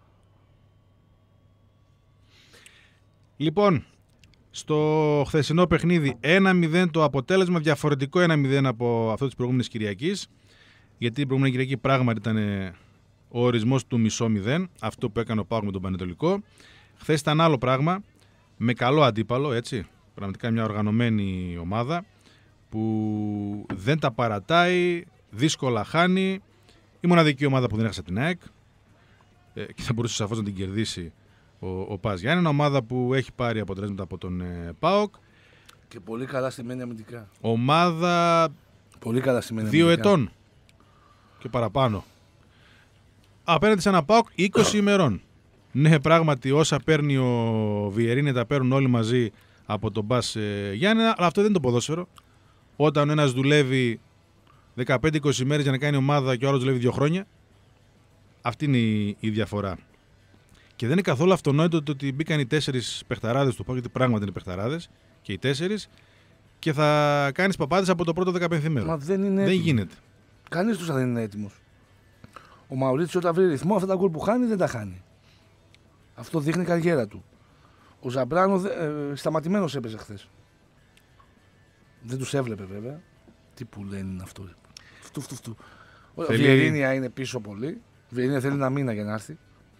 Λοιπόν, στο χθεσινό παιχνίδι 1-0 το αποτέλεσμα, διαφορετικό 1-0 από αυτό της προηγούμενης Κυριακής, γιατί η προηγούμενη Κυριακή πράγματι ήταν ο ορισμός του μισό 0, αυτό που έκανε ο ΠΑΟΚ με τον Πανετολικό. Χθες ήταν άλλο πράγμα, με καλό αντίπαλο, έτσι, πραγματικά μια οργανωμένη ομάδα που δεν τα παρατάει, δύσκολα χάνει, η μοναδική ομάδα που δεν έχασε την ΑΕΚ και θα μπορούσε σαφώς να την κερδίσει ο ΠΑΣ Γιάννη, ένα ομάδα που έχει πάρει αποτελέσματα από τον ΠΑΟΚ. Και πολύ καλά στημένη αμυντικά. Ομάδα πολύ καλά 2 ετών και παραπάνω. Απέναντι σε ένα ΠΑΟΚ 20 ημερών. Ναι, πράγματι όσα παίρνει ο Βιερίνη τα παίρνουν όλοι μαζί από τον ΠΑΣ Γιάννη, αλλά αυτό δεν είναι το ποδόσφαιρο. Όταν ο ένας δουλεύει 15-20 ημέρες για να κάνει ομάδα και ο άλλος δουλεύει 2 χρόνια, αυτή είναι η διαφορά. Και δεν είναι καθόλου αυτονόητο το ότι μπήκαν οι 4 παιχταράδες του ΠΑΟΚ, γιατί πράγματι είναι παιχταράδες και οι 4, και θα κάνεις παπάδες από το πρώτο 15 ημέρο. Μα δεν γίνεται. Κανείς τους δεν είναι έτοιμος. Ο Μαουρίτσιο όταν βρει ρυθμό, αυτά τα γκολ που χάνει δεν τα χάνει. Αυτό δείχνει η καριέρα του. Ο Ζαμπράνο σταματημένος έπαιζε χθες. Δεν τους έβλεπε βέβαια. Τι που λένε είναι αυτό. Φτου. Ο Βιερίνια είναι πίσω πολύ. Ο Βιερίνια θέλει ένα μήνα για να έρθει.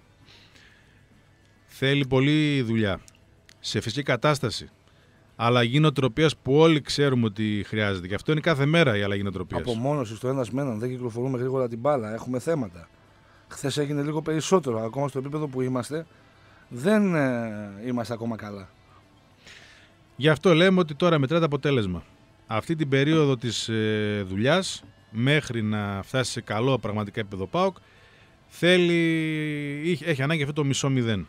Θέλει πολλή δουλειά. Σε φυσική κατάσταση. Αλλαγή νοοτροπίας που όλοι ξέρουμε ότι χρειάζεται. Και αυτό είναι κάθε μέρα η αλλαγή νοοτροπίας. Απομόνωση στο ένας με έναν. Δεν κυκλοφορούμε γρήγορα την μπάλα. Έχουμε θέματα. Χθες έγινε λίγο περισσότερο. Ακόμα στο επίπεδο που είμαστε, δεν είμαστε ακόμα καλά. Γι' αυτό λέμε ότι τώρα μετράται αποτέλεσμα. Αυτή την περίοδο της δουλειάς, μέχρι να φτάσει σε καλό πραγματικά επίπεδο ΠΑΟΚ, έχει ανάγκη αυτό το μισό 0.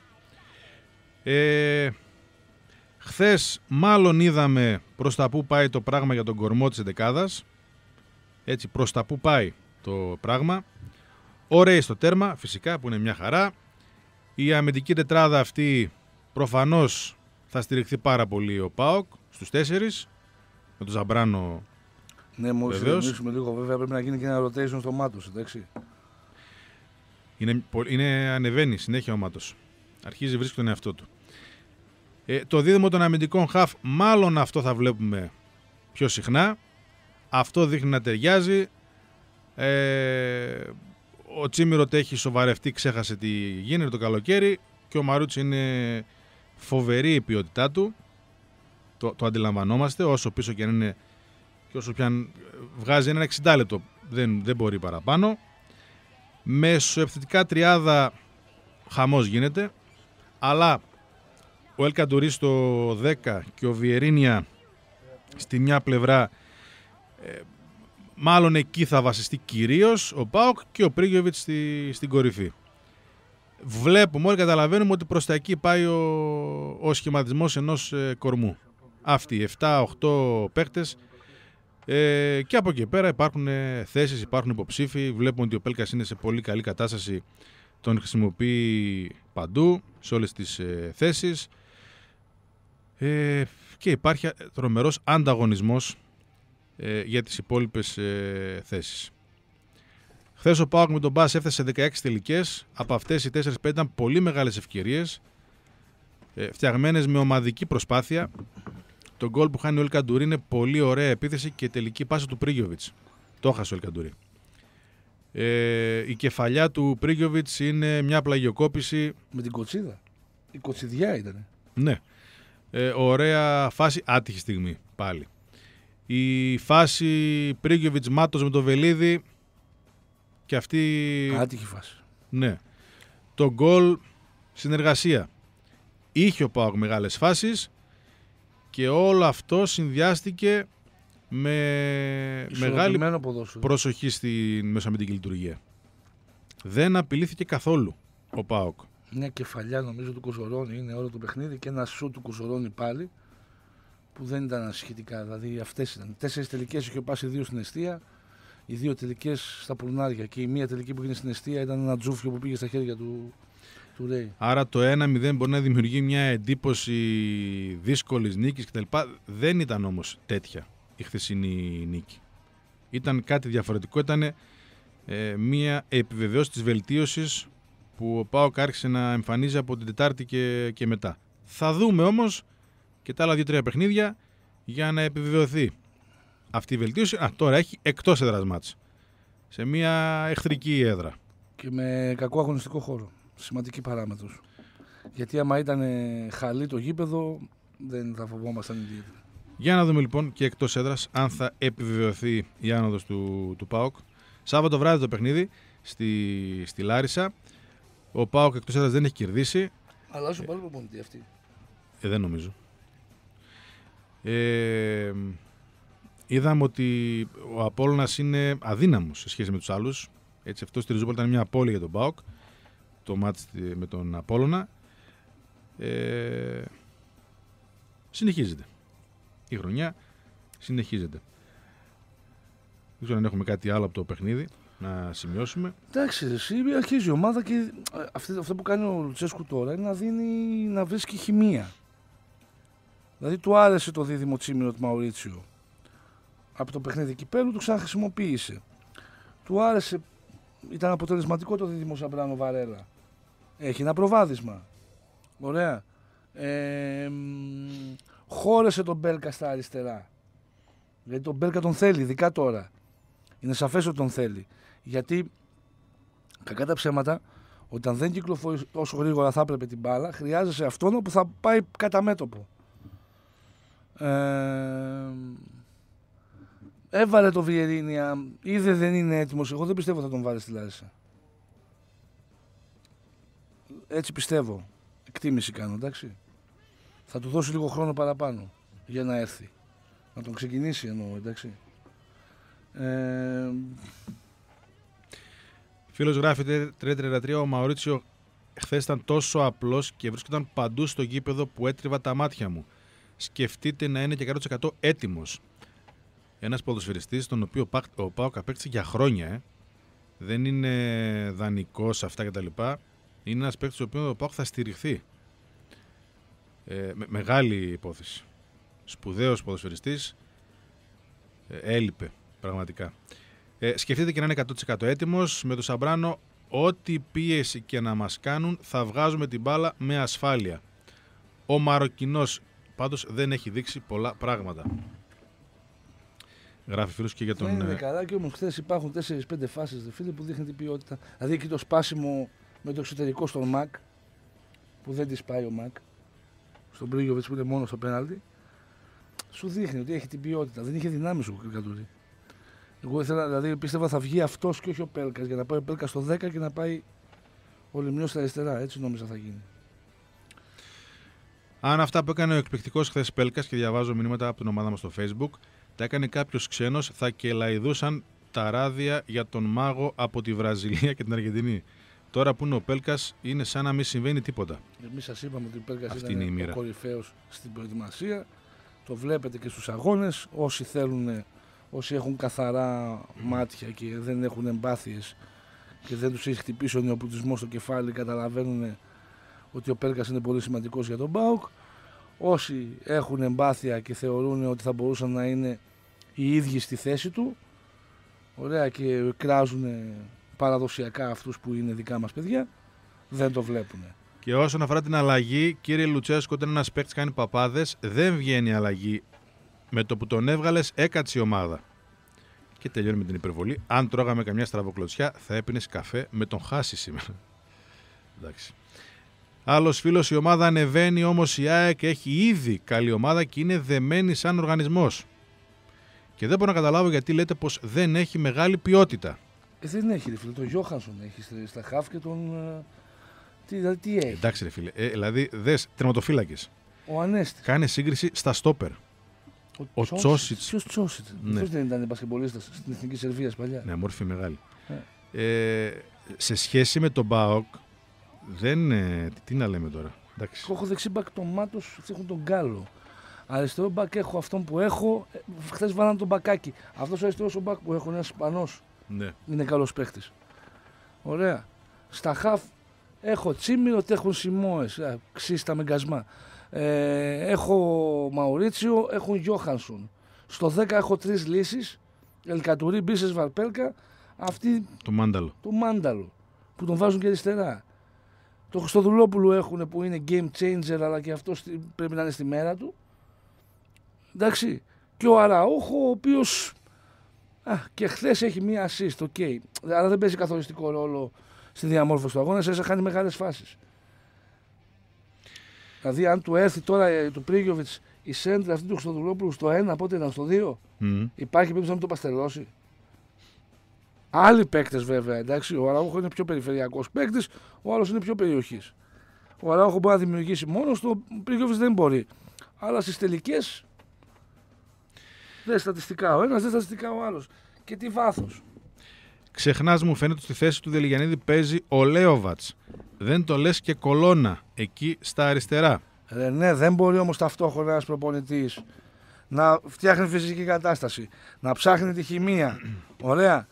Χθες μάλλον είδαμε προς τα που πάει το πράγμα για τον κορμό της εντεκάδας. Έτσι, προς τα που πάει το πράγμα. Ωραίοι στο τέρμα, φυσικά, που είναι μια χαρά. Η αμυντική τετράδα αυτή προφανώς θα στηριχθεί πάρα πολύ ο ΠΑΟΚ στους 4, με τον Ζαμπράνο. Ναι, μόλις συζητήσουμε λίγο, βέβαια πρέπει να γίνει και ένα rotation στο Μάτος, εντάξει. Ανεβαίνει συνέχεια ο Μάτος. Αρχίζει, βρίσκει τον εαυτό του. Το δίδυμο των αμυντικών χαφ, μάλλον αυτό θα βλέπουμε πιο συχνά. Αυτό δείχνει να ταιριάζει. Ο Τσίμιροτ έχει σοβαρευτεί, ξέχασε τι γίνεται το καλοκαίρι, και ο Μαρούτσι είναι φοβερή η ποιότητά του. Το αντιλαμβανόμαστε, όσο πίσω και αν είναι και όσο πια βγάζει ένα 60 λεπτό, δεν μπορεί παραπάνω. Μεσοεπιθετικά τριάδα χαμός γίνεται, αλλά ο Ελ Καντουρί στο 10 και ο Βιερίνια στη μια πλευρά, μάλλον εκεί θα βασιστεί κυρίως ο ΠΑΟΚ, και ο Πρίγιοβιτς στην κορυφή. Βλέπουμε, όλοι καταλαβαίνουμε ότι προς τα εκεί πάει ο σχηματισμός ενός κορμού. Αυτοί 7-8 παίκτες, και από εκεί πέρα υπάρχουν θέσεις, υπάρχουν υποψήφοι. Βλέπουμε ότι ο Πέλκας είναι σε πολύ καλή κατάσταση, τον χρησιμοποιεί παντού. σε όλες τις θέσεις και υπάρχει τρομερός ανταγωνισμός για τις υπόλοιπες θέσεις. Χθες ο ΠΑΟΚ με τον Μπας έφτασε σε 16 τελικές. Από αυτές οι 4-5 ήταν πολύ μεγάλες ευκαιρίες, φτιαγμένες με ομαδική προσπάθεια. Το γκολ που χάνει ο Ελκαντουρί είναι πολύ ωραία επίθεση και τελική πάσα του Πρίγιοβιτς. Το έχασε ο Ελκαντουρί. Η κεφαλιά του Πρίγιοβιτς είναι μια πλαγιοκόπηση. Με την κοτσίδα. Η κοτσιδιά ήταν. Ναι. Ωραία φάση, άτυχη στιγμή πάλι. Η φάση Πρίγιοβιτς Μάτος με το Βελίδι και αυτή... Άτυχη φάση. Ναι. Το γκολ συνεργασία. Είχε ο ΠΑΟΚ μεγάλες φάσεις και όλο αυτό συνδυάστηκε με μεγάλη προσοχή στη μεσοαμυντική λειτουργία. Δεν απειλήθηκε καθόλου ο ΠΑΟΚ. Μια κεφαλιά νομίζω του Κοζορώνη είναι όλο το παιχνίδι και ένα σου του Κοζορώνη πάλι που δεν ήταν ασχετικά. Δηλαδή αυτές ήταν. 4 τελικές είχε πάσει 2 στην εστία, οι 2 τελικές στα πουρνάρια και η μία τελική που έγινε στην εστία ήταν ένα τζούφιο που πήγε στα χέρια του Ρέι. Άρα το 1-0 μπορεί να δημιουργεί μια εντύπωση δύσκολης νίκης κτλ. Δεν ήταν όμως τέτοια η χθεσινή νίκη. Ήταν κάτι διαφορετικό, ήταν μια επιβεβαίωση της βελτίωσης που ο ΠΑΟΚ άρχισε να εμφανίζει από την Τετάρτη και μετά. Θα δούμε όμως και τα άλλα 2-3 παιχνίδια για να επιβεβαιωθεί αυτή η βελτίωση. Τώρα έχει εκτός έδρας μάτς, σε μια εχθρική έδρα. Και με κακό αγωνιστικό χώρο. Σημαντική παράμετρος. Γιατί άμα ήταν χαλή το γήπεδο δεν θα φοβόμασταν ιδιαίτερα. Για να δούμε λοιπόν και εκτός έδρας αν θα επιβεβαιωθεί η άνοδος του ΠΑΟΚ. Σάββατο βράδυ το παιχνίδι στη Λάρισα. Ο ΠΑΟΚ εκτός έδρας δεν έχει κερδίσει. Αλλάζουν πάλι προπονητή αυτή. Δεν νομίζω. Είδαμε ότι ο Απόλλωνας είναι αδύναμος σε σχέση με τους άλλους. Έτσι, αυτό στη Ριζούπολη ήταν μια απώλεια για τον ΠΑΟΚ, το μάτς με τον Απόλλωνα. Συνεχίζεται. Η χρονιά συνεχίζεται. Δεν ξέρω αν έχουμε κάτι άλλο από το παιχνίδι να σημειώσουμε. Εντάξει, εσύ αρχίζει η ομάδα και αυτό που κάνει ο Λουτσέσκου τώρα είναι να βρίσκει χημεία. Δηλαδή του άρεσε το δίδυμο Τσίμιρο του Μαουρίτσιο. Από το παιχνίδι κυπέλλου το ξαναχρησιμοποίησε. Του άρεσε, ήταν αποτελεσματικό το δίδυμο Ζαμπράνο Βαρέλα. Έχει ένα προβάδισμα. Ωραία. Χώρεσε τον Μπέλκα στα αριστερά. Γιατί τον Μπέλκα τον θέλει, ειδικά τώρα. Είναι σαφές ότι τον θέλει. Γιατί, κακά τα ψέματα, όταν δεν κυκλοφορεί όσο γρήγορα θα έπρεπε την μπάλα, χρειάζεσαι αυτόν που θα πάει κατά μέτωπο. Έβαλε το Βιερίνια, είδε δεν είναι έτοιμος. Εγώ δεν πιστεύω θα τον βάλει στη Λάρισα. Έτσι πιστεύω. Εκτίμηση κάνω, εντάξει. Θα του δώσει λίγο χρόνο παραπάνω για να έρθει. Να τον ξεκινήσει εννοώ, εντάξει. Φίλος γράφει 3-3, ο Μαουρίτσιο χθες ήταν τόσο απλός και βρίσκονταν παντού στο γήπεδο που έτριβα τα μάτια μου. Σκεφτείτε να είναι και 100% έτοιμος. Ένας ποδοσφαιριστής τον οποίο ο ΠΑΟΚ απέκτησε για χρόνια. Δεν είναι δανεικός αυτά κτλ. Είναι ένας παίκτης ο οποίος ο ΠΑΟΚ θα στηριχθεί. Μεγάλη υπόθεση. Σπουδαίος ποδοσφαιριστής. Έλειπε πραγματικά. Σκεφτείτε και να είναι 100% έτοιμος. Με τον Σαμπράνο, ό,τι πίεση και να μας κάνουν, θα βγάζουμε την μπάλα με ασφάλεια. Ο Μαροκινός πάντως δεν έχει δείξει πολλά πράγματα. Γράφει φίλος και για τον... Είναι καλά και όμως χθες υπάρχουν 4-5 φάσεις φίλε, που δείχνει την ποιότητα. Δηλαδή εκεί το σπάσιμο με το εξωτερικό στον Μακ, που δεν τη σπάει ο Μακ, στον Πρίγιοβιτς που είναι μόνο στο πέναλτι, σου δείχνει ότι έχει την ποιότητα. Δεν είχε δυνάμεις ο Κυρκατουρί. Εγώ ήθελα, δηλαδή πίστευα θα βγει αυτός και όχι ο Πέλκας, για να πάει ο Πέλκας στο 10 και να πάει ο Λιμνιός στα αριστερά. Έτσι νόμιζα θα γίνει. Αν αυτά που έκανε ο εκπληκτικός χθες Πέλκας, και διαβάζω μηνύματα από την ομάδα μας στο Facebook, τα έκανε κάποιος ξένος, θα κελαηδούσαν τα ράδια για τον μάγο από τη Βραζιλία και την Αργεντινή. Τώρα που είναι ο Πέλκας, είναι σαν να μην συμβαίνει τίποτα. Εμείς σας είπαμε ότι ο Πέλκας αυτή ήταν ο κορυφαίος στην προετοιμασία. Το βλέπετε και στους αγώνες. Όσοι θέλουν, όσοι έχουν καθαρά μάτια και δεν έχουν εμπάθειες και δεν τους έχει χτυπήσει ο νεοπλουτισμός στο κεφάλι, καταλαβαίνουν ότι ο Πέλκας είναι πολύ σημαντικός για τον ΠΑΟΚ. Όσοι έχουν εμπάθεια και θεωρούν ότι θα μπορούσαν να είναι οι ίδιοι στη θέση του, ωραία, και κράζουν παραδοσιακά αυτούς που είναι δικά μας παιδιά, δεν το βλέπουν. Και όσον αφορά την αλλαγή, κύριε Λουτσέσκο, όταν ένας παίκτης κάνει παπάδες, δεν βγαίνει αλλαγή. Με το που τον έβγαλες, έκατσε η ομάδα. Και τελειώνει με την υπερβολή. Αν τρώγαμε καμιά στραβοκλωτσιά, θα έπινες καφέ με τον Χάση σήμερα. Εντάξει. Άλλος φίλος, η ομάδα ανεβαίνει, όμως η ΑΕΚ έχει ήδη καλή ομάδα και είναι δεμένη σαν οργανισμός. Και δεν μπορώ να καταλάβω γιατί λέτε πως δεν έχει μεγάλη ποιότητα. Δεν έχει, ρε φίλε. Τον Γιώχανσον έχει στα χαφ και τον. Τι έχει. Εντάξει, ρε φίλε. Δηλαδή, δες τερματοφύλακες. Ο Ανέστη. Κάνε σύγκριση στα στόπερ. Ο Τσόσιτς. Ποιος Τσόσιτς? Ναι. Ποιος δεν ήταν μπασκετμπολίστας στην Εθνική Σερβίας παλιά? Ναι, μόρφη μεγάλη. Σε σχέση με τον ΠΑΟΚ, δεν. Τι να λέμε τώρα. Εντάξει. Έχω δεξί μπακ τον Μάτος, έχουν τον Γκάλο. Αριστερό μπακ έχω αυτόν που έχω. Χθες βάλαν τον μπακάκι. Αυτός ο αριστερός μπακ που έχω είναι ένας Ισπανός. Ναι. Είναι καλός παίχτης. Ωραία. Στα χαφ έχω Τσίμιρο, έχουν Σιμόες, ξύστα με γκασμά. Έχω Μαουρίτσιο, έχουν Γιώχανσον. Στο 10 έχω 3 λύσεις. Ελκατουρί, Μπίσες, Βαρπέλκα. Αυτή Το Μάνταλο. το Μάνταλο που τον βάζουν και αριστερά. Το Χριστοδουλόπουλο έχουν που είναι game changer, αλλά και αυτός πρέπει να είναι στη μέρα του. Εντάξει. Και ο Αραούχο, ο οποίος και χθες έχει μία assist, ok. Αλλά δεν παίζει καθοριστικό ρόλο στη διαμόρφωση του αγώνα, έσα χάνει μεγάλες φάσεις. Δηλαδή, αν του έρθει τώρα του Πρίγιοβιτς η σέντρα αυτή του Χριστοδουλόπουλου στο 1, πότε ήταν στο 2, υπάρχει περίπτωση να μην το παστελώσει. Άλλοι παίκτες βέβαια, εντάξει. Ο Αραούχο είναι πιο περιφερειακός παίκτης, ο άλλος είναι πιο περιοχής. Ο Αραούχο μπορεί να δημιουργήσει μόνος του, ο Πρίγιοβιτς δεν μπορεί. Αλλά στις τελικές δεν στατιστικά ο ένας, δεν στατιστικά ο άλλος. Και τι βάθος. Ξεχνάς, μου φαίνεται, στη θέση του Δελιγιαννίδη παίζει ο Λέοβατς. Δεν το λες και Κολώνα, εκεί στα αριστερά. Ναι, δεν μπορεί όμως ταυτόχρονα ένας προπονητής να φτιάχνει φυσική κατάσταση, να ψάχνει τη χημεία, ωραία,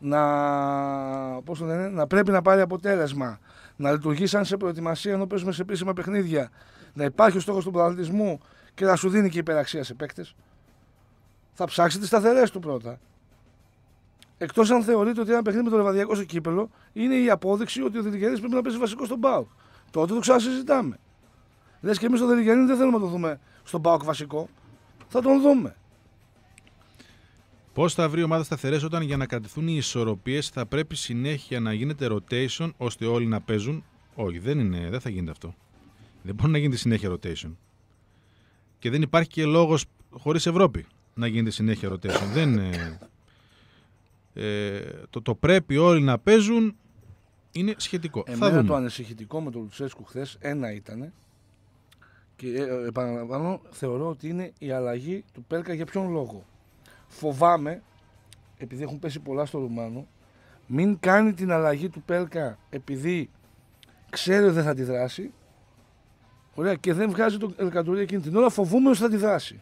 να πρέπει να πάρει αποτέλεσμα, να λειτουργεί σαν σε προετοιμασία ενώ παίζουμε σε επίσημα παιχνίδια, να υπάρχει ο στόχος του πρωταθλητισμού και να σου δίνει και υπεραξία σε παίκτες. Θα ψάξει τις σταθερές του πρώτα. Εκτός αν θεωρείτε ότι ένα παιχνίδι με το Λεβαδιακό στο κύπελο είναι η απόδειξη ότι ο Δελιγιαννίδης πρέπει να παίζει βασικό στον ΠΑΟΚ. Τότε το ξανασυζητάμε. Λες και εμείς τον Δελιγιαννίδη δεν θέλουμε να το δούμε στον ΠΑΟΚ βασικό. Θα τον δούμε. Πώς θα βρει ομάδα σταθερές όταν για να κρατηθούν οι ισορροπίες θα πρέπει συνέχεια να γίνεται rotation ώστε όλοι να παίζουν? Όχι, δεν θα γίνεται αυτό. Δεν μπορεί να γίνεται συνέχεια rotation. Και δεν υπάρχει και λόγος χωρίς Ευρώπη να γίνεται συνέχεια rotation. Δεν το πρέπει όλοι να παίζουν είναι σχετικό. Εμένα το ανησυχητικό με τον Λουτσέσκου χθες ένα ήτανε και επαναλαμβάνω, θεωρώ ότι είναι η αλλαγή του Πέλκα. Για ποιον λόγο? Φοβάμαι, επειδή έχουν πέσει πολλά στο Ρουμάνο, μην κάνει την αλλαγή του Πέλκα επειδή ξέρει ότι δεν θα αντιδράσει, ωραία, και δεν βγάζει τον Ελκαντουρί εκείνη την ώρα, φοβούμαι ότι θα αντιδράσει.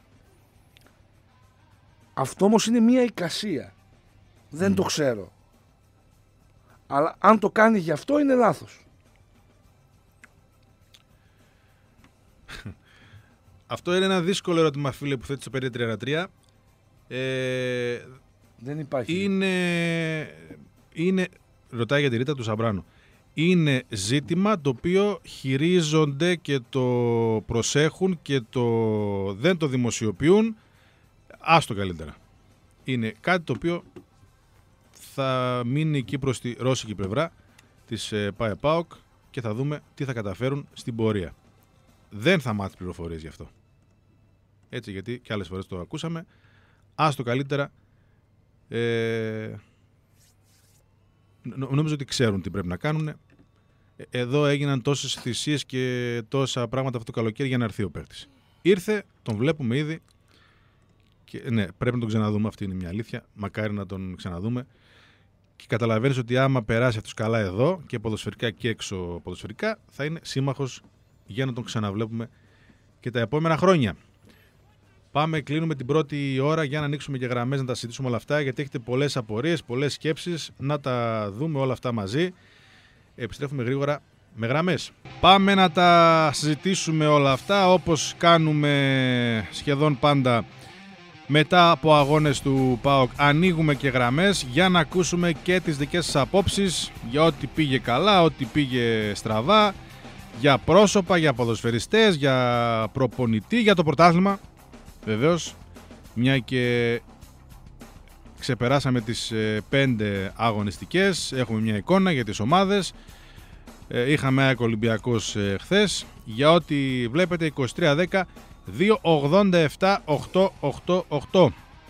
Αυτό όμως είναι μια εικασία. Δεν το ξέρω. Αλλά αν το κάνει γι' αυτό είναι λάθος. Αυτό είναι ένα δύσκολο ερώτημα, φίλε, που θέτει στο 5-3-3. Δεν υπάρχει. Ρωτάει για τη ρήτα του Σαμπράνου. Είναι ζήτημα το οποίο χειρίζονται και το προσέχουν και δεν το δημοσιοποιούν. Άστο καλύτερα. Είναι κάτι το οποίο θα μείνει εκεί προς τη ρώσικη πλευρά της ΠΑΟΚ και θα δούμε τι θα καταφέρουν στην πορεία. Δεν θα μάθει πληροφορίες γι' αυτό. Έτσι, γιατί και άλλες φορές το ακούσαμε. Άστο καλύτερα. Νομίζω ότι ξέρουν τι πρέπει να κάνουν. Εδώ έγιναν τόσες θυσίες και τόσα πράγματα αυτό το καλοκαίρι για να έρθει ο παίκτης. Ήρθε, τον βλέπουμε ήδη. Και, ναι, πρέπει να τον ξαναδούμε. Αυτή είναι μια αλήθεια. Μακάρι να τον ξαναδούμε. Και καταλαβαίνεις ότι άμα περάσει αυτός καλά εδώ και ποδοσφαιρικά και έξω ποδοσφαιρικά, θα είναι σύμμαχος για να τον ξαναβλέπουμε και τα επόμενα χρόνια. Πάμε, κλείνουμε την πρώτη ώρα για να ανοίξουμε και γραμμές, να τα συζητήσουμε όλα αυτά, γιατί έχετε πολλές απορίες, πολλές σκέψεις, να τα δούμε όλα αυτά μαζί. Επιστρέφουμε γρήγορα μετά από ένα μικρό διάλειμμα. Μείνετε συντονισμένοι στο Sport 24. Ευχαριστούμε που μας ακούτε. Γεια σας. Επιστρέφουμε γρήγορα μετά από ένα μικρό διάλειμμα. Μείνετε συντονισμένοι στο Sport 24. Ευχαριστούμε που μας ακούτε. Γεια σας. με γραμμές. Πάμε να τα συζητήσουμε όλα αυτά όπως κάνουμε σχεδόν πάντα. Μετά από αγώνες του ΠΑΟΚ ανοίγουμε και γραμμές για να ακούσουμε και τις δικές σας απόψεις για ό,τι πήγε καλά, ό,τι πήγε στραβά, για πρόσωπα, για ποδοσφαιριστές, για προπονητή, για το πρωτάθλημα. Βεβαίως, μια και ξεπεράσαμε τις 5 αγωνιστικές, έχουμε μια εικόνα για τις ομάδες. Είχαμε ΑΕΚ Ολυμπιακός χθες. Για ό,τι βλέπετε 23-10 2-87-8-8-8.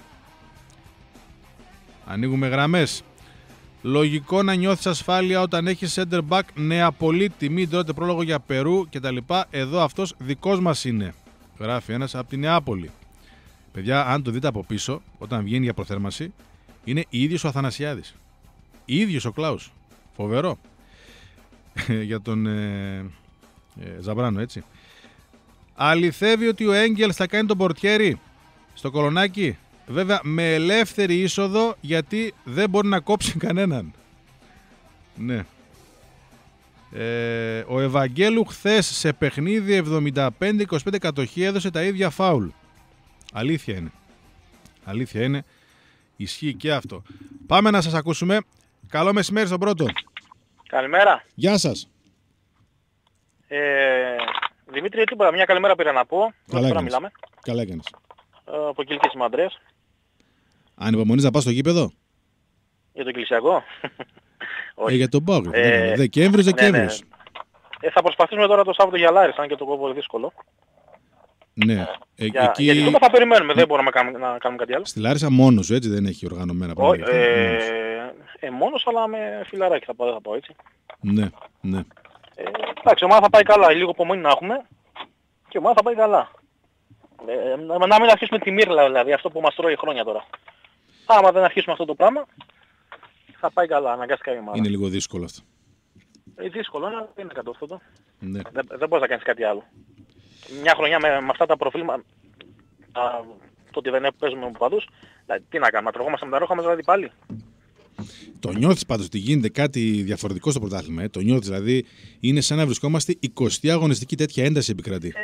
Ανοίγουμε γραμμές. Λογικό να νιώθεις ασφάλεια όταν έχεις center back Νεαπολίτη. Μην τρώτε πρόλογο για Περού κτλ. Εδώ αυτός δικός μας είναι. Γράφει ένας από τη Νεάπολη. Παιδιά, αν το δείτε από πίσω, όταν βγαίνει για προθέρμανση, είναι ίδιος ο Αθανασιάδης. Ίδιος ο Κλάους. Φοβερό. Για τον Ζαμπράνο, έτσι. Αληθεύει ότι ο Έγγελς θα κάνει τον πορτιέρι στο Κολονάκι. Βέβαια με ελεύθερη είσοδο, γιατί δεν μπορεί να κόψει κανέναν. Ναι. Ο Ευαγγέλου χθες σε παιχνίδι 75-25 κατοχή έδωσε τα ίδια φάουλ. Αλήθεια είναι. Αλήθεια είναι. Ισχύει και αυτό. Πάμε να σας ακούσουμε. Καλό μεσημέρι στον πρώτο. Καλημέρα. Γεια σας. Δημήτρη, τίποτα. Μια καλημέρα πήρα να πω. Καλά έκανες. Μιλάμε. Καλά έκανες. Από Κιλκής είμαι Αντρέας. Ανυπομονείς να πας στο γήπεδο? Για το Εκκλησιακό. Όχι. Για τον ΠΑΟΚ. Δεκέμβριος. Ναι. Θα προσπαθήσουμε τώρα το Σάββατο για Λάρισα, αν και το κόβω δύσκολο. Ναι. Εκεί... Γιατί τώρα θα περιμένουμε, δεν μπορούμε να κάνουμε κάτι άλλο. Στη Λάρισα μόνος σου, έτσι, δεν έχει οργανωμένα πράγματα? Μόνος, αλλά με φιλαράκι θα πάω έτσι. Ναι. Εντάξει, η ομάδα θα πάει καλά. Λίγο υπομονή να έχουμε και η ομάδα θα πάει καλά. Να μην αρχίσουμε τη μύρλα, δηλαδή, αυτό που μας τρώει χρόνια τώρα. Άμα δεν αρχίσουμε αυτό το πράγμα, θα πάει καλά, αναγκαστικά η ομάδα. Είναι λίγο δύσκολο αυτό. Δύσκολο, αλλά δεν είναι κατόρθωτο. Ναι. Δεν μπορείς να κάνεις κάτι άλλο. Μια χρονιά με αυτά τα προβλήματα, το ότι δεν παίζουμε με παδούς, δηλαδή, τι να κάνουμε, να τρογόμαστε με τα ρόχα μας δηλαδή πάλι. Το νιώθεις πάντως ότι γίνεται κάτι διαφορετικό στο πρωτάθλημα? Το νιώθεις, δηλαδή είναι σαν να βρισκόμαστε 20η αγωνιστική, τέτοια ένταση επικρατεί?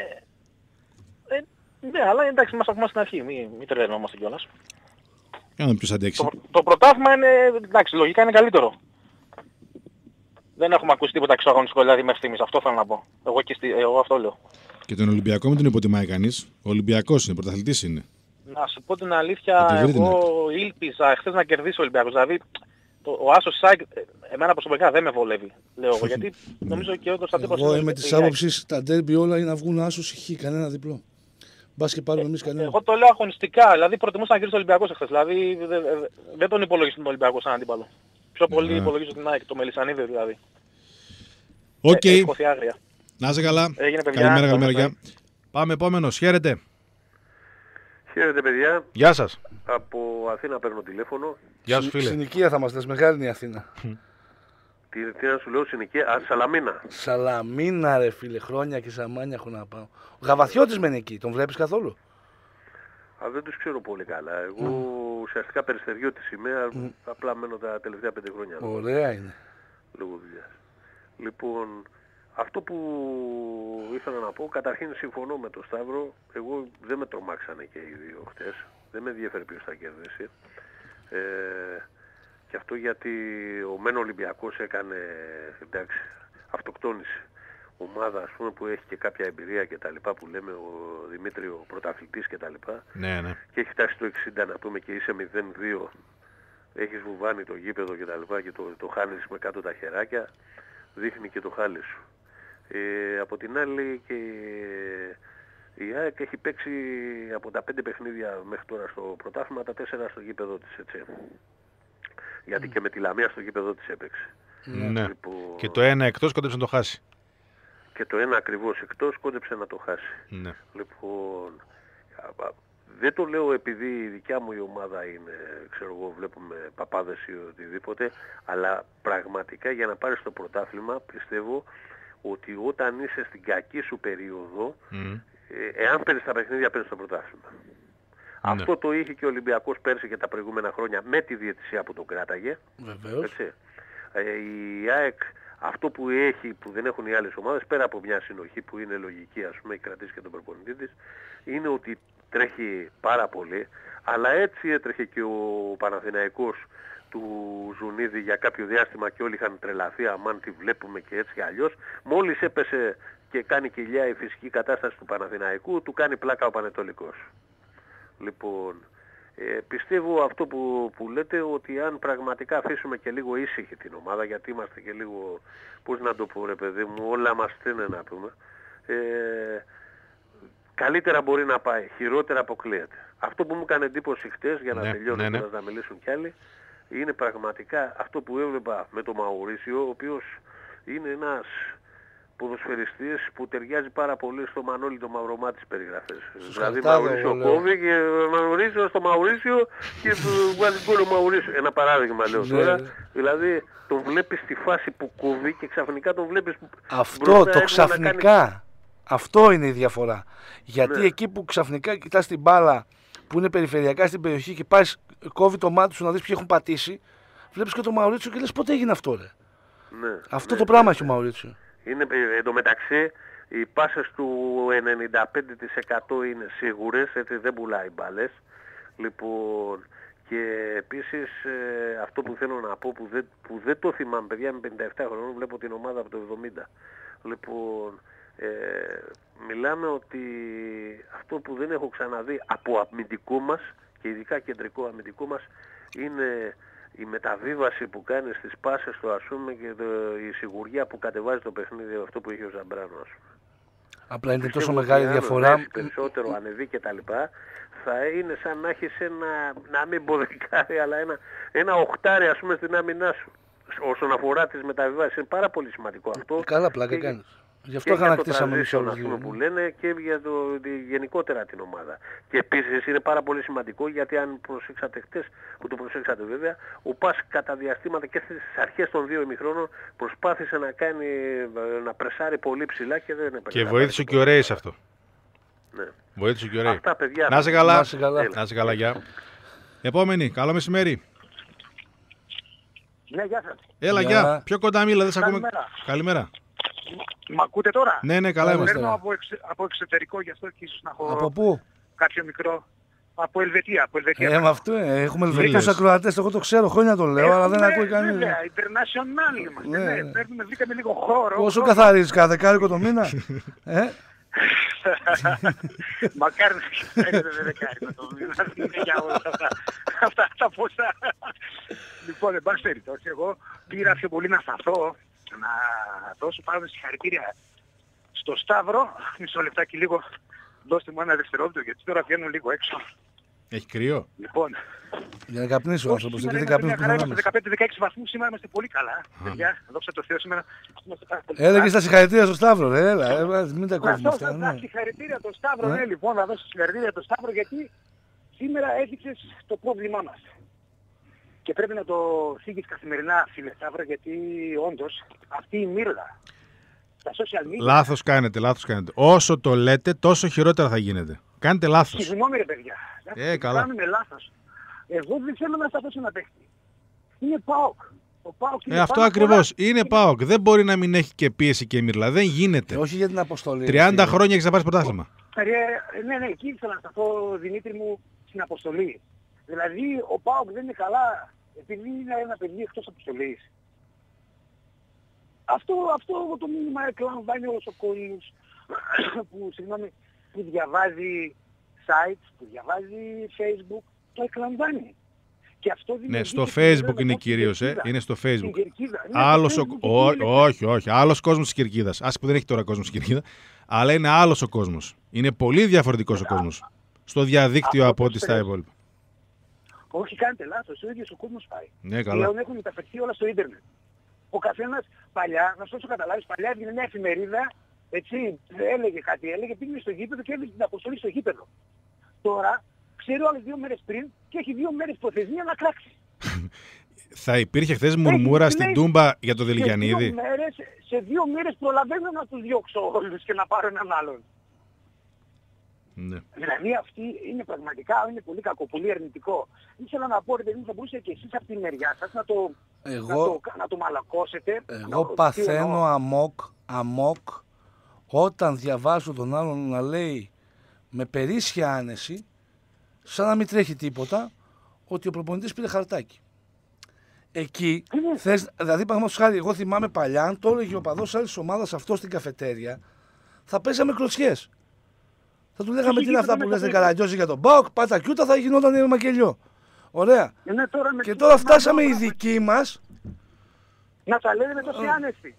Ναι, αλλά εντάξει, είμαστε ακόμα στην αρχή, μην τρελαινόμαστε κιόλας. Για να δούμε ποιος αντέξει. Το πρωτάθλημα είναι, εντάξει, λογικά είναι καλύτερο. Δεν έχουμε ακούσει τίποτα εξωαγωνιστικό, δηλαδή μέχρι στιγμής, αυτό θέλω να πω. Εγώ αυτό λέω. Και τον Ολυμπιακό μην τον υποτιμάει κανείς. Ο Ολυμπιακός είναι, πρωταθλητής είναι. Να σου πω την αλήθεια, εγώ ήλπιζα χθες να κερδίσει ο Ολυμπιακός. Δηλαδή, ο Άσος Σάικ, εμένα προσωπικά δεν με βολεύει, λέω εγώ. Γιατί νομίζω και όντως θα Εγώ είμαι της άποψης τα ντέρμπι όλα είναι να βγουν Άσος χ, κανένα διπλό. Μπας και πάρουμε εμείς κανένα. Εγώ το λέω αγωνιστικά, δηλαδή προτιμούσα να κερδίσει ο Ολυμπιακός χθες. Δηλαδή, δεν τον υπολογίζω τον Ολυμπιακό σαν αντίπαλο. Πιο πολύ υπολογίζω την ΑΕΚ, το Μελισσανίδη δηλαδή. Οκ. Άγρια. Να είσαι καλά. Καλημέρα. Πάμε επόμενος. Χαίρετε. Χαίρετε παιδιά. Γεια σας. Από Αθήνα παίρνω τηλέφωνο. Γεια σου φίλε. Συνοικία θα μας λες, μεγάλη είναι η Αθήνα. Τι να σου λέω, συνοικία, Σαλαμίνα. Σαλαμίνα ρε φίλε, χρόνια και σαμάνια έχω να πάω. Ο Γαβαθιώτης μένει εκεί, τον βλέπεις καθόλου? Δεν τους ξέρω πολύ καλά. Εγώ ουσιαστικά Περιστεριώτης είμαι, απλά μένω τα τελευταία 5 χρόνια. Ωραία είναι. Λόγω δουλειάς. Λοιπόν, αυτό που ήθελα να πω, καταρχήν συμφωνώ με τον Σταύρο. Εγώ δεν με τρομάξανε και οι δύο χτες. Δεν με ενδιαφέρει ποιος θα κερδίσει. Και αυτό γιατί ο Μεν Ολυμπιακός έκανε, εντάξει, αυτοκτόνηση. Ομάδα, ας πούμε, που έχει και κάποια εμπειρία και τα λοιπά, που λέμε ο Δημήτρη ο πρωταθλητής και τα λοιπά. Ναι. Και έχει φτάσει το 60 να πούμε και είσαι 0-2. Έχεις βουβάνει το γήπεδο και τα λοιπά και το χάνεις με κάτω τα χεράκια. Δείχνει και το χάλι σου. Από την άλλη και η ΑΕΚ έχει παίξει από τα 5 παιχνίδια μέχρι τώρα στο πρωτάθλημα τα 4 στο γήπεδο της, έτσι. Γιατί και με τη Λαμία στο γήπεδο της έπαιξε. Ναι. Λοιπόν, και το ένα εκτός κόντεψε να το χάσει. Και το ένα ακριβώς εκτός κόντεψε να το χάσει. Ναι. Λοιπόν, δεν το λέω επειδή η δικιά μου η ομάδα είναι, ξέρω εγώ, βλέπουμε παπάδες ή οτιδήποτε, αλλά πραγματικά για να πάρεις το πρωτάθλημα πιστεύω ότι όταν είσαι στην κακή σου περίοδο, εάν παίρνεις τα παιχνίδια παίρνεις το πρωτάθλημα. Ναι. Αυτό το είχε και ο Ολυμπιακός πέρσι και τα προηγούμενα χρόνια με τη διαιτησία που τον κράταγε. Βεβαίως. Έτσι. Η ΑΕΚ Αυτό που έχει, που δεν έχουν οι άλλες ομάδες, πέρα από μια συνοχή που είναι λογική, ας πούμε, έχει κρατήσει και τον προπονητή της, είναι ότι τρέχει πάρα πολύ, αλλά έτσι έτρεχε και ο Παναθηναϊκός του Ζουνίδη για κάποιο διάστημα και όλοι είχαν τρελαθεί, αμάν τη βλέπουμε και έτσι και αλλιώς. Μόλις έπεσε και κάνει κοιλιά η φυσική κατάσταση του Παναθηναϊκού, του κάνει πλάκα ο Πανετολικός. Λοιπόν, πιστεύω αυτό που λέτε, ότι αν πραγματικά αφήσουμε και λίγο ήσυχη την ομάδα, γιατί είμαστε και λίγο, πώς να το πω ρε παιδί μου, όλα μας στείνε να πούμε, καλύτερα μπορεί να πάει, χειρότερα αποκλείεται. Αυτό που μου έκανε εντύπωση χτες, για να τελειώνω να μιλήσουν κι άλλοι, είναι πραγματικά αυτό που έβλεπα με τον Μαουρίσιο, ο οποίος είναι ένας ποδοσφαιριστής που ταιριάζει πάρα πολύ στο Μανώλη το Μαυρομάτι της περιγραφές. Δηλαδή Μαουρίσιο κόβει και Μαουρίσιο στο Μαουρίσιο και βγάζει γκολ ο Μαουρίσιο. Ένα παράδειγμα λέω τώρα. Δηλαδή τον βλέπεις στη φάση που κόβει και ξαφνικά τον βλέπεις που... Αυτό το ξαφνικά, αυτό είναι η διαφορά. Γιατί εκεί που ξαφνικά κοιτάς την μπάλα που είναι περιφερειακά στην περιοχή και πας, κόβει το μάτι σου να δεις ποιοι έχουν πατήσει, βλέπεις και το Μαουρίτσιο και λες πότε έγινε αυτό ρε. Αυτό το πράγμα έχει ο Μαουρίτσιο. Είναι εντωμεταξύ οι πάσες του 95% είναι σίγουρες, έτσι δεν πουλάει μπάλες. Λοιπόν, και επίσης αυτό που θέλω να πω που δεν το θυμάμαι, παιδιά, με 57 χρονών βλέπω την ομάδα από το 70. Λοιπόν, μιλάμε ότι αυτό που δεν έχω ξαναδεί από αμυντικό μας και ειδικά κεντρικό αμυντικό μας είναι η μεταβίβαση που κάνει στις πάσες του, ας πούμε, και η σιγουριά που κατεβάζει το παιχνίδι, αυτό που είχε ο Ζαμπράνο, ας πούμε. Απλά είναι τόσο μεγάλη διαφορά. Περισσότερο ανεβεί και τα λοιπά, θα είναι σαν να έχεις να μην πω δεκάρι, αλλά ένα οχτάρι, ας πούμε, στην άμυνά σου. Όσον αφορά τις μεταβιβάσεις, είναι πάρα πολύ σημαντικό αυτό. Καλά πλάκα κάνεις. Γι' αυτό ανακτήσαμε αυτό που λένε και για γενικότερα την ομάδα. Και επίσης είναι πάρα πολύ σημαντικό, γιατί αν προσέξατε χτες, που το προσέξατε βέβαια, ο Πας κατά διαστήματα και στις αρχές των δύο ημιχρόνων προσπάθησε να πρεσάρει πολύ ψηλά και δεν έπαιξε. Και βοήθησε και ο Ρέις αυτό. Ναι. Βοήθησε και ο Ρέις. Αυτά, παιδιά. Να είσαι καλά. Να είσαι καλά, γεια. Επόμενη, καλό μεσημέρι. Ναι, γεια σας. Έλα, γεια. Πιο κοντά μίλα, δεν σε ακούμε. Καλημέρα. Μ' ακούτε τώρα? Ναι, καλά είμαστε. Παίρνω από εξωτερικό, γι' αυτό και ίσως να έχω... Από πού? Κάποιο μικρό... Από Ελβετία. Με αυτό, έχουμε Ελβετίους ακροατές, εγώ το ξέρω, χρόνια το λέω, αλλά δεν ακούει κανείς. Βέβαια, international είμαστε, ναι. Βρήκαμε λίγο χώρο. Πόσο καθαρίζεις, κάθε δεκάρικο το μήνα? Μακάρι να έχετε δεκάρικο το μήνα, είναι για όλα αυτά τα ποσά. Λοιπόν, εν πάση περιπτώσει, εγώ πήρα πιο πολύ να σταθώ, να δώσω πάνω συγχαρητήρια στο Σταύρο. Μισό λεπτάκι λίγο, δώστε μου ένα δευτερόλεπτο, γιατί τώρα βγαίνω λίγο έξω. Έχει κρύο? Λοιπόν, για να καπνίσει ο άνθρωπος, γιατί δεν καπνίσει πουθενά. Είμαστε 15-16 βαθμούς, σήμερα είμαστε πολύ καλά. Παιδιά, δόξα τω Θεώ, σήμερα είμαστε πάρα πολύ καλά. Έλεγες τα συγχαρητήρια στο Σταύρο, ρε, έλα, μην τα κόβουμε αυτά. Να δώσω συγχαρητήρια στο Σταύρο, ναι, λοιπόν, να δώσω συγχαρητήρια στο Σταύρο, γιατί σήμερα έδειξες το πρόβλημά μας. Και πρέπει να το θίγεις καθημερινά, φίλε Σταύρο, γιατί όντως αυτή η μύρλα, τα social media... Λάθος κάνετε. Όσο το λέτε, τόσο χειρότερα θα γίνεται. Κάνετε λάθος. Συγγνώμη ρε παιδιά. Καλά. Κάνουμε λάθος. Εγώ δεν θέλω να σταθώ σε ένα παίχτη. Είναι ΠΑΟΚ. Ο ΠΑΟΚ είναι αυτό ακριβώς. Είναι ΠΑΟΚ. Δεν μπορεί να μην έχει και πίεση και μύρλα. Δεν γίνεται. Όχι για την αποστολή. 30 χρόνια έχεις να πάρεις πρωτάθλημα. Ναι, εκεί ήθελα να σταθώ, Δημήτρη μου, στην αποστολή. Δηλαδή ο ΠΑΟΚ δεν είναι καλά επειδή είναι ένα παιδί εκτός αποστολής. Αυτό το μήνυμα εκλαμβάνει όλος ο κόσμος που διαβάζει sites, που διαβάζει Facebook, το εκλαμβάνει. Και αυτό ναι, στο Facebook είναι κυρίως, είναι στο Facebook. Όχι, άλλος κόσμος της Κερκίδας. Ας που δεν έχει τώρα κόσμο στην Κερκίδα, αλλά είναι άλλος ο κόσμος. Είναι πολύ διαφορετικός ο κόσμος. Στο διαδίκτυο από ό,τι στα υπόλοιπα. Όχι, κάνετε λάθος, ο ίδιος ο κόσμος πάει. Ναι, καλά. Πλέον έχουν μεταφερθεί όλα στο ίντερνετ. Ο καθένας παλιά, να σου καταλάβεις, παλιά έβγαινε μια εφημερίδα, έτσι, έλεγε, πήγαινε στο γήπεδο και έβγαινε την αποστολή στο γήπεδο. Τώρα, ξέρω άλλες 2 μέρες πριν και έχει 2 μέρες προθεσμία να κράξει. Θα υπήρχε χθες μουρμούρα στην Τούμπα για το Δελιγιαννίδη. Σε 2 μέρες προλαβαίνω να τους διώξω όλους και να πάρω έναν άλλον. Ναι. Δηλαδή αυτή είναι πραγματικά είναι πολύ κακό, πολύ αρνητικό. Ήθελα να πω, ρε παιδί μου, θα μπορούσατε και εσείς από τη μεριά σας να το μαλακώσετε. Εγώ παθαίνω αμόκ όταν διαβάζω τον άλλον να λέει με περίσσια άνεση, σαν να μην τρέχει τίποτα, ότι ο προπονητής πήρε χαρτάκι. Εκεί, θες, δηλαδή παραδείγματος χάρη, εγώ θυμάμαι παλιά, αν το έλεγε ο παδός άλλης ομάδας αυτό στην καφετέρια, θα παίζαμε κλωτσιές. Θα του λέγαμε τι είναι αυτά που λες δεν Καραγκιόζη για τον ΠΑΟΚ, πάτα κιούτα, θα γινόταν μακελιό. Ωραία. Και τώρα φτάσαμε οι δικοί μας να τα λένε με τόση άνεση.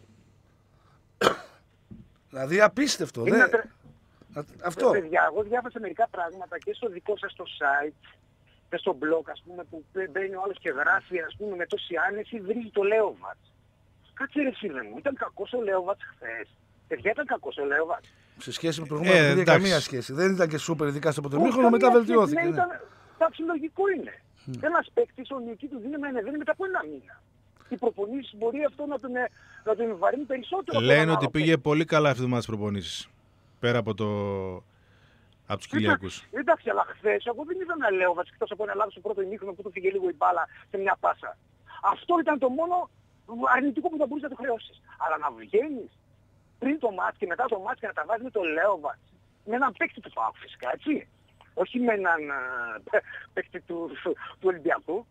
Δηλαδή απίστευτο. Αυτό. Παιδιά, εγώ διάβασα μερικά πράγματα και στο δικό σας το site και στο blog, ας πούμε, που μπαίνει ο άλλος και γράφει, ας πούμε, με τόση άνεση, βρίζει το Λέοβατς. Κάτσε ρε φίλε μου, ήταν κακός ο Λέοβατς χθες. Παιδιά, ήταν κακός ο Λέοβατς. Σε σχέση με προηγούμενα δεν είχε καμία σχέση. Δεν ήταν και σούπερ, ειδικά στο πρωτομήχρονο, μετά βελτιώθηκε. Ναι, εντάξει, λογικό είναι. Ένας παίκτης, ο νίκη του δίνει μετά από ένα μήνα. Οι προπονήσεις μπορεί αυτό να τον βαρύνει περισσότερο. Λένε ότι πήγε πολύ καλά αυτή τη μάτς προπονήσεις. Πέρα από τους Κυριακούς. Εντάξει, αλλά χθες εγώ δεν είδα να λέω εκτός από ένα λάθος στο πρώτο ημίχρονο που του φύγε λίγο η μπάλα σε μια πάσα. Αυτό ήταν το μόνο αρνητικό που θα μπορούσε να το χρεώσεις. Αλλά να βγαίνεις πριν το μάτς και μετά το μάτς και να τα βάζεις με το Λέοβατς, με έναν παίκτη του ΠΑΟΚ φυσικά, έτσι. Όχι με έναν παίκτη του Ολυμπιακού.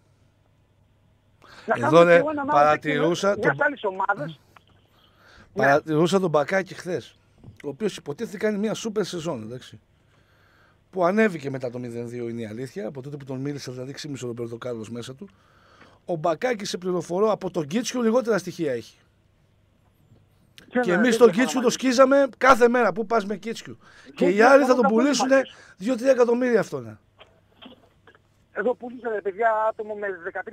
Εδώ παρατηρούσα τον Μπακάκη χθες, ο οποίος υποτίθεται κάνει μια σούπερ σεζόν, εντάξει. Που ανέβηκε μετά το 0-2 είναι η αλήθεια, από τότε που τον μίλησε δηλαδή ξύμισε ο Ρομπέρτο Κάρλος μέσα του. Ο Μπακάκης, σε πληροφορώ, από τον Κίτσιο λιγότερα στοιχεία έχει. Και εμείς τον Κίτσιο το σκίζαμε κάθε μέρα. Πού πας με Κίτσιο. Και οι άλλοι θα τον πουλήσουν 2-3 εκατομμύρια αυτόν. Εδώ πούλησαν παιδιά άτομο με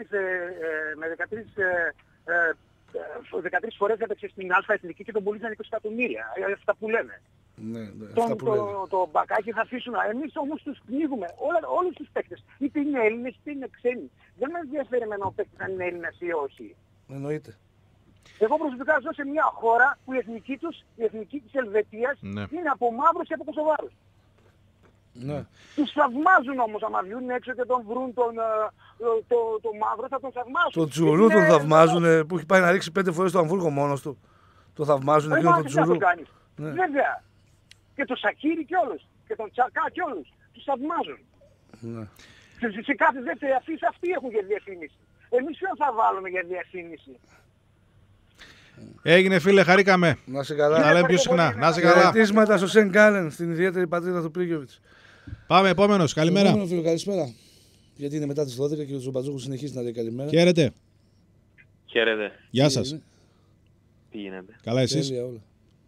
13 φορές έπαιξε στην Α' Εθνική και τον πουλήσαν 20 εκατομμύρια. Αυτά που λένε. Ναι, το Μπακάκι θα αφήσουν. Εμείς όμως τους πνίγουμε όλους τους παίκτες. Είτε είναι Έλληνες είτε είναι ξένοι. Δεν με ενδιαφέρει εμένα ο παίκτης αν είναι Έλληνας ή όχι. Εννοείται. Εγώ προσωπικά ζω σε μια χώρα που η εθνική της Ελβετίας είναι από μαύρους και από Κωσοβάρους. Ναι. Τους θαυμάζουν όμως άμα βγουν έξω και τον βρουν το μαύρο θα τον θαυμάσουν. Το Τζουρού τον θαυμάζουν που έχει πάει να ρίξει 5 φορές το Αμβούργο μόνος του. Το θαυμάζουν εκείνο τον Τζουρού. Ναι. Βέβαια. Και τον Σακίρι και όλους. Και τον Τσακά και όλους. Τους θαυμάζουν. Ναι. Σε κάθε δεύτερη αφήση αυτοί έχουν για διαφήμιση. Εμείς ποιον θα βάλουμε για διαφήμιση. Έγινε φίλε, χαρήκαμε. Να σε καλά. Να λέμε πιο συχνά. Να σε καλά. Χαιρετίσματα στο Σεν Γκάλεν, στην ιδιαίτερη πατρίδα του Πρίγιοβιτς. Πάμε επόμενος, καλημέρα. Επόμενο φίλο, καλησπέρα. Γιατί είναι μετά τις 12 και ο Τζομπατζούκου συνεχίζει να λέει καλημέρα. Χαίρετε. Χαίρετε. Γεια σας. Τι γίνεται. Καλά εσείς. Τέλεια όλα.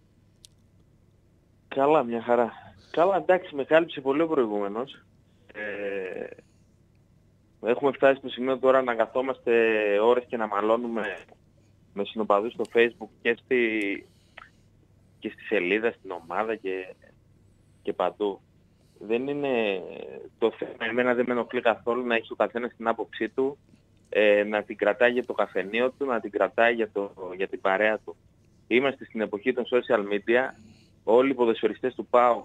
Καλά, μια χαρά. Καλά, εντάξει, με κάλυψε πολύ ο προηγούμενος. Έχουμε φτάσει στο σημείο τώρα να καθόμαστε ώρες και να μαλώνουμε με συνοπαδούς στο Facebook και στη σελίδα, στην ομάδα και παντού. Δεν είναι το θέμα, εμένα δεν με ενοχλεί καθόλου να έχει ο καθένας την άποψή του, να την κρατάει για το καφενείο του, να την κρατάει για την παρέα του. Είμαστε στην εποχή των social media, όλοι οι ποδοσφαιριστές του ΠΑΟ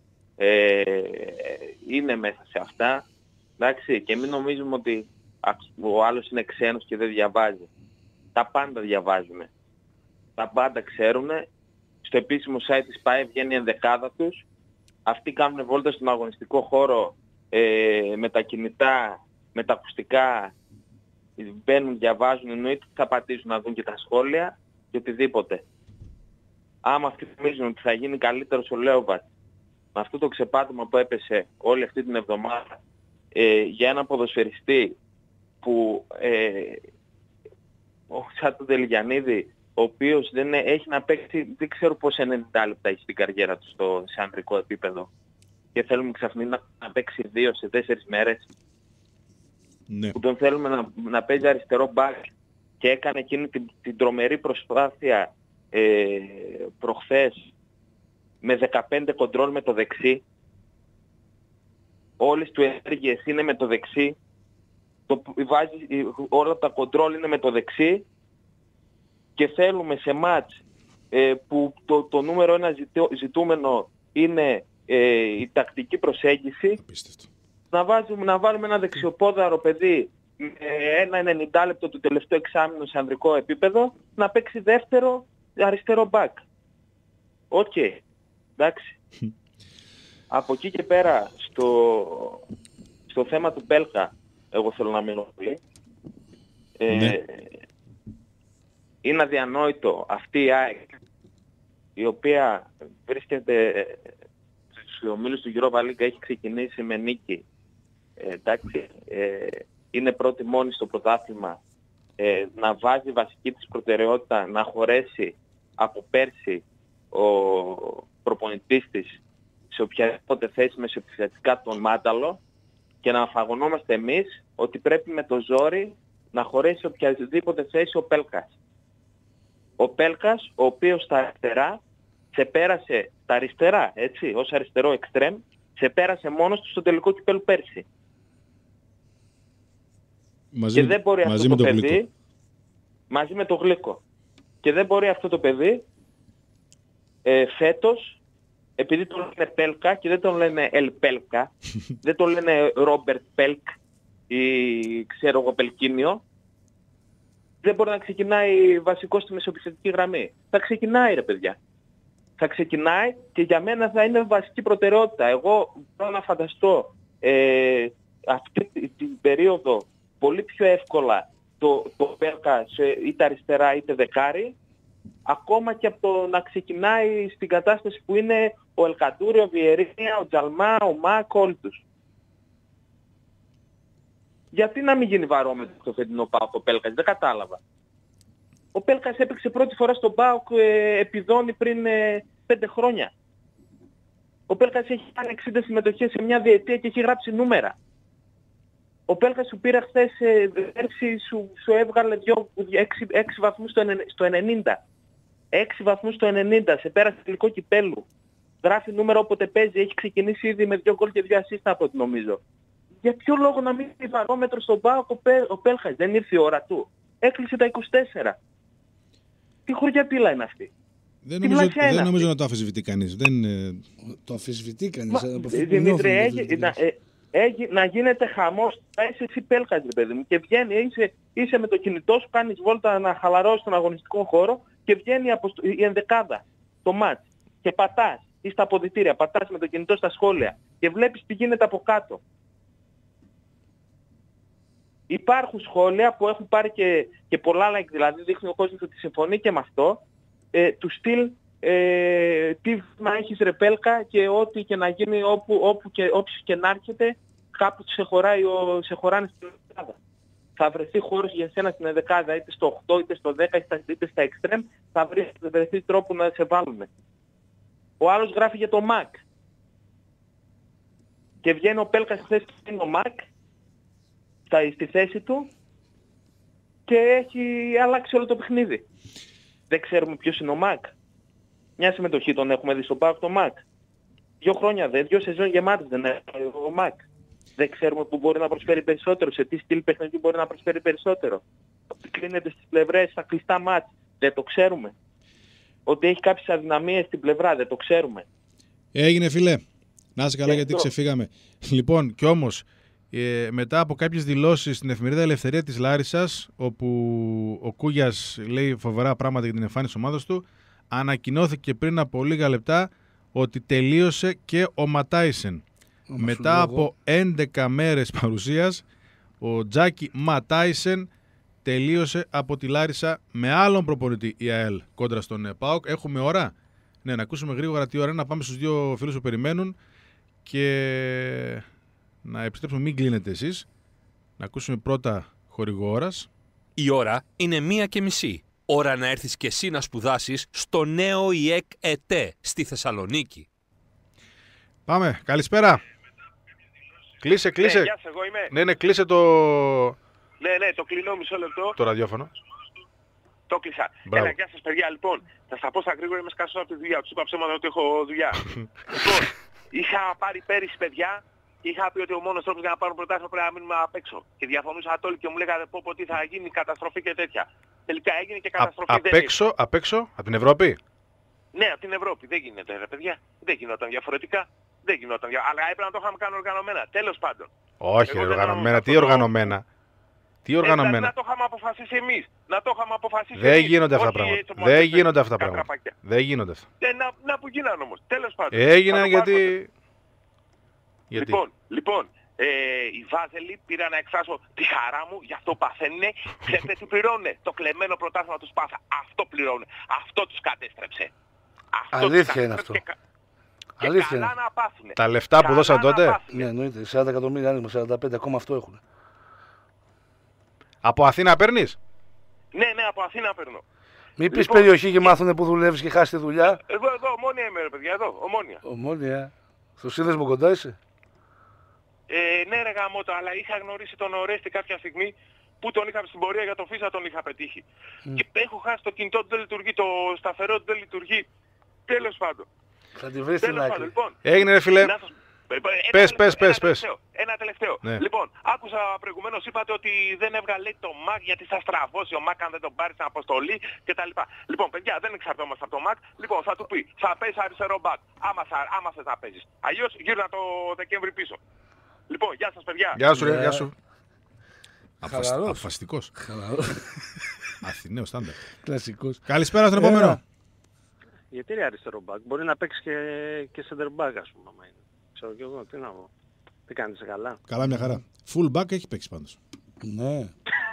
είναι μέσα σε αυτά, εντάξει, και μην νομίζουμε ότι ο άλλος είναι ξένος και δεν διαβάζει. Τα πάντα διαβάζουν. Τα πάντα ξέρουν. Στο επίσημο site της ΠΑΕ βγαίνει η ενδεκάδα τους. Αυτοί κάνουν βόλτα στον αγωνιστικό χώρο με τα κινητά, με τα ακουστικά. Μπαίνουν, διαβάζουν, εννοείται θα πατήσουν να δουν και τα σχόλια και οτιδήποτε. Άμα αυτοί νομίζουν ότι θα γίνει καλύτερος ο Λέοβατς με αυτό το ξεπάτωμα που έπεσε όλη αυτή την εβδομάδα για έναν ποδοσφαιριστή που σαν τον Τελιγιαννίδη, ο οποίος δεν έχει να παίξει, δεν ξέρω πώς 90 λεπτά έχει στην καριέρα του σε ανδρικό επίπεδο και θέλουμε ξαφνικά να παίξει 2 σε 4 μέρες, ναι. Που τον θέλουμε να παίζει αριστερό μπακ και έκανε εκείνη την τρομερή προσπάθεια προχθές με 15 κοντρόλ με το δεξί. Όλες του ενέργειες είναι με το δεξί. Όλα τα κοντρόλ είναι με το δεξί και θέλουμε σε μάτς που το νούμερο ένα ζητούμενο είναι η τακτική προσέγγιση. Απίστευτο. Να βάλουμε ένα δεξιοπόδαρο παιδί με ένα 90 λεπτό του τελευταίου εξάμηνου σε ανδρικό επίπεδο να παίξει δεύτερο αριστερό μπακ. Οκ. Εντάξει. Από εκεί και πέρα στο θέμα του Πέλκα εγώ θέλω να μείνω πολύ. Ναι. Είναι αδιανόητο αυτή η ΑΕΚ η οποία βρίσκεται στους ομίλους του Europa League, έχει ξεκινήσει με νίκη. Εντάξει, είναι πρώτη μόνη στο πρωτάθλημα, να βάζει βασική της προτεραιότητα να χωρέσει από πέρσι ο προπονητής της σε οποιαδήποτε θέση μεσοεπιθετικά τον Μάταλο και να αφαγωνόμαστε εμείς ότι πρέπει με το ζόρι να χωρέσει οποιαδήποτε θέση ο Πέλκας. Ο Πέλκας, ο οποίος στα αριστερά σε πέρασε, τα αριστερά, έτσι, ως αριστερό εξτρέμ, σε πέρασε μόνος του στο τελικό κυπέλλου πέρσι. Και δεν μπορεί αυτό το παιδί, μαζί με το Γλύκο, και δεν μπορεί αυτό το παιδί φέτος, επειδή το λένε Πέλκα και δεν τον λένε Ελπέλκα, δεν τον λένε Ρόμπερτ Πέλκ ή ξέρω εγώ Πελκίνιο, δεν μπορεί να ξεκινάει βασικό στη μεσοεπιθετική γραμμή. Θα ξεκινάει ρε παιδιά. Θα ξεκινάει και για μένα θα είναι βασική προτεραιότητα. Εγώ μπορώ να φανταστώ αυτή την περίοδο πολύ πιο εύκολα το Πέλκα είτε αριστερά είτε δεκάρι, ακόμα και από το να ξεκινάει στην κατάσταση που είναι ο Ελκαντούρη, ο Βιερίνια, ο Τζαλμά, ο Μάκ, όλοι τους. Γιατί να μην γίνει βαρόμετρο στο φετινό ΠΑΟΚ ο Πέλκας, δεν κατάλαβα. Ο Πέλκας έπαιξε πρώτη φορά στον ΠΑΟΚ επιδόνει πριν 5 χρόνια. Ο Πέλκας έχει κάνει 60 συμμετοχές σε μια διετία και έχει γράψει νούμερα. Ο Πέλκας σου πήρε χθες, πέρσι σου έβγαλε 6 βαθμούς στο 90. 6 βαθμούς στο 90, σε πέρασε τελικό κυπέλλου. Γράφει νούμερα όποτε παίζει, έχει ξεκινήσει ήδη με 2 γκολ και 2 assist από ό,τι νομίζω. Για ποιο λόγο να μην είναι βαρόμετρο στον ΠΑΟΚ ο Πέλκας, δεν ήρθε η ώρα του. Έκλεισε τα 24. Τι χωριατήλα είναι αυτή. Δεν νομίζω να το αφισβητεί κανείς. Το αφισβητεί κανείς. Δημήτρη, να γίνεται χαμός. Θα είσαι εσύ Πέλκας, ρε παιδί μου. Και βγαίνει, είσαι με το κινητό σου, κάνεις βόλτα να χαλαρώσεις τον αγωνιστικό χώρο και βγαίνει η ενδεκάδα, το μάτς. Και πατάς, ή στα αποδυτήρια, πατάς με το κινητό στα σχόλια και βλέπεις τι γίνεται από κάτω. Υπάρχουν σχόλια που έχουν πάρει και πολλά like, δηλαδή δείχνει ο κόσμος ότι συμφωνεί και με αυτό, του στυλ τι να έχεις ρε Πέλκα και ό,τι και να γίνει όποιος και να έρχεται κάπου σε χωράνε στην δεκάδα. Θα βρεθεί χώρος για σένα στην δεκάδα είτε στο 8 είτε στο 10 είτε στα εξτρέμ, θα βρεθεί τρόπο να σε βάλουμε. Ο άλλος γράφει για το Μακ και βγαίνει ο Πέλκας χθες και είναι ο Μακ στη θέση του και έχει αλλάξει όλο το παιχνίδι. Δεν ξέρουμε ποιος είναι ο Μακ. Μια συμμετοχή τον έχουμε δει στον ΠΑΟΚ το Μακ. 2 χρόνια, 2 σεζόν γεμάτες δεν είναι ο Μακ. Δεν ξέρουμε που μπορεί να προσφέρει περισσότερο, σε τι στυλ παιχνιδιού μπορεί να προσφέρει περισσότερο. Ότι κλείνεται στις πλευρές στα κλειστά μάτς. Δεν το ξέρουμε. Ότι έχει κάποιες αδυναμίες στην πλευρά, δεν το ξέρουμε. Έγινε φίλε. Να είσαι καλά γιατί ξεφύγαμε. Λοιπόν, κι όμως, μετά από κάποιες δηλώσεις στην εφημερίδα Ελευθερία της Λάρισσας, όπου ο Κούγιας λέει φοβερά πράγματα για την εμφάνιση της ομάδας του, ανακοινώθηκε πριν από λίγα λεπτά ότι τελείωσε και ο Ματάισεν. Μετά από 11 μέρες παρουσίας, ο Τζάκι Ματάισεν τελείωσε από τη Λάρισα με άλλον προπονητή η ΑΕΛ κόντρα στον ΠΑΟΚ. Έχουμε ώρα? Ναι, να ακούσουμε γρήγορα τι ώρα, να πάμε στους 2 φίλους που περιμένουν και να επιστρέψουμε, μην κλείνετε εσείς. Να ακούσουμε πρώτα χορηγό ώρας. Η ώρα είναι 1:30. Ώρα να έρθεις και εσύ να σπουδάσεις στο νέο ΙΕΚ ΕΤΕ στη Θεσσαλονίκη. Πάμε, καλησπέρα. Κλείσε. Γεια σας, εγώ είμαι. Ναι, κλείσε το... Ναι, το κλείνω μισό λεπτό. Το ραδιόφωνο. Το κλείσα. Μπράβο. Έλα, γεια σας παιδιά. Λοιπόν, θα σας πω στα γρήγορα, είμαι σκάσος από τη δουλειά. Τους είπα ψέματα ότι έχω δουλειά. Λοιπόν, είχα πάρει πέρυσι παιδιά και είχα πει ότι ο μόνος τρόπος για να πάρουν πρωτάθλημα πρέπει να μείνουμε απ' έξω. Και διαφωνούσα όλοι και μου λέγανε πω τι θα γίνει, καταστροφή και τέτοια. Τελικά έγινε και καταστροφή δεν είναι. Απ' έξω, από την Ευρώπη. Ναι, από την Ευρώπη. Δεν γίνεται ρε παιδιά. Δεν γινόταν διαφορετικά. Δεν γινόταν. Αλλά έπρεπε να το είχαμε κάνει οργανωμένα. Τέλος πάντων. Όχι, οργανωμένα. Τι οργανωμένα. Δηλαδή να το είχαμε αποφασίσει εμείς. Δεν γίνονται αυτά τα πράγματα. Δεν γίνονται αυτά τα πράγματα. Δεν γίνονται αυτά. Να που γίνανε όμως. Τέλος πάντων. Έγιναν γιατί... Λοιπόν, οι Βάζελοι πήρα να εκφράσω τη χαρά μου, γι' αυτό παθαίνουνε. Ξέρετε τι πληρώνουνε? Το κλεμμένο πρωτάθλημα του Σπάθα. Αυτό πληρώνουνε. Αυτό τους κατέστρεψε. Αλήθεια είναι αυτό. Αλήθεια είναι. Να πάθουνε. Τα λεφτά που δώσαν τότε. Ναι, εννοείται. 40 εκατομμύρια άνοιγμα, 45 ακόμα αυτό έχουν. Από Αθήνα παίρνεις? Ναι, από Αθήνα παίρνω. Μην πεις περιοχή και μάθουνε που δουλεύεις και χάσει τη δουλειά. Εδώ, Ομόνια είμαι ρε παιδιά, εδώ, Ομόνια. Ομόνια. Στο σύνδεσμο κοντά είσαι? Ναι ρε γαμώτο, αλλά είχα γνωρίσει τον Ορέστη κάποια στιγμή που τον είχα στην πορεία για το Φίσα, τον είχα πετύχει. Και έχω χάσει το κινητό του, δεν λειτουργεί, το σταθερό του δεν λειτουργεί. Τέλος πάντων. Θα τη βρεις την άκρη. Λοιπόν, έγινε ρε φίλε. Πες. Ένα τελευταίο. Ναι. Λοιπόν, άκουσα προηγουμένως, είπατε ότι δεν έβγαλε το Mac γιατί θα στραβώσει ο Mac αν δεν τον πάρει στην αποστολή κτλ. Λοιπόν, παιδιά, δεν εξαρτώμαστε από το Mac. Λοιπόν, θα του πει, θα παίζεις αριστερό back, άμα θες να παίζεις. Αλλιώς γύρνα το Δεκέμβρη πίσω. Λοιπόν, γεια σας παιδιά. Γεια σου ρε, γεια σου. Αποφασιστικός. Αθηναίος στάνταρ. Κλασικός. Καλησπέρα στον επόμενο. Γιατί είναι αριστερό back, μπορεί να παίξει και center back ας πούμε. Ξέρω κι εγώ, τι να πω. Τι κάνεις καλά? Καλά, μια χαρά. Full back έχει παίξει πάντως. Ναι.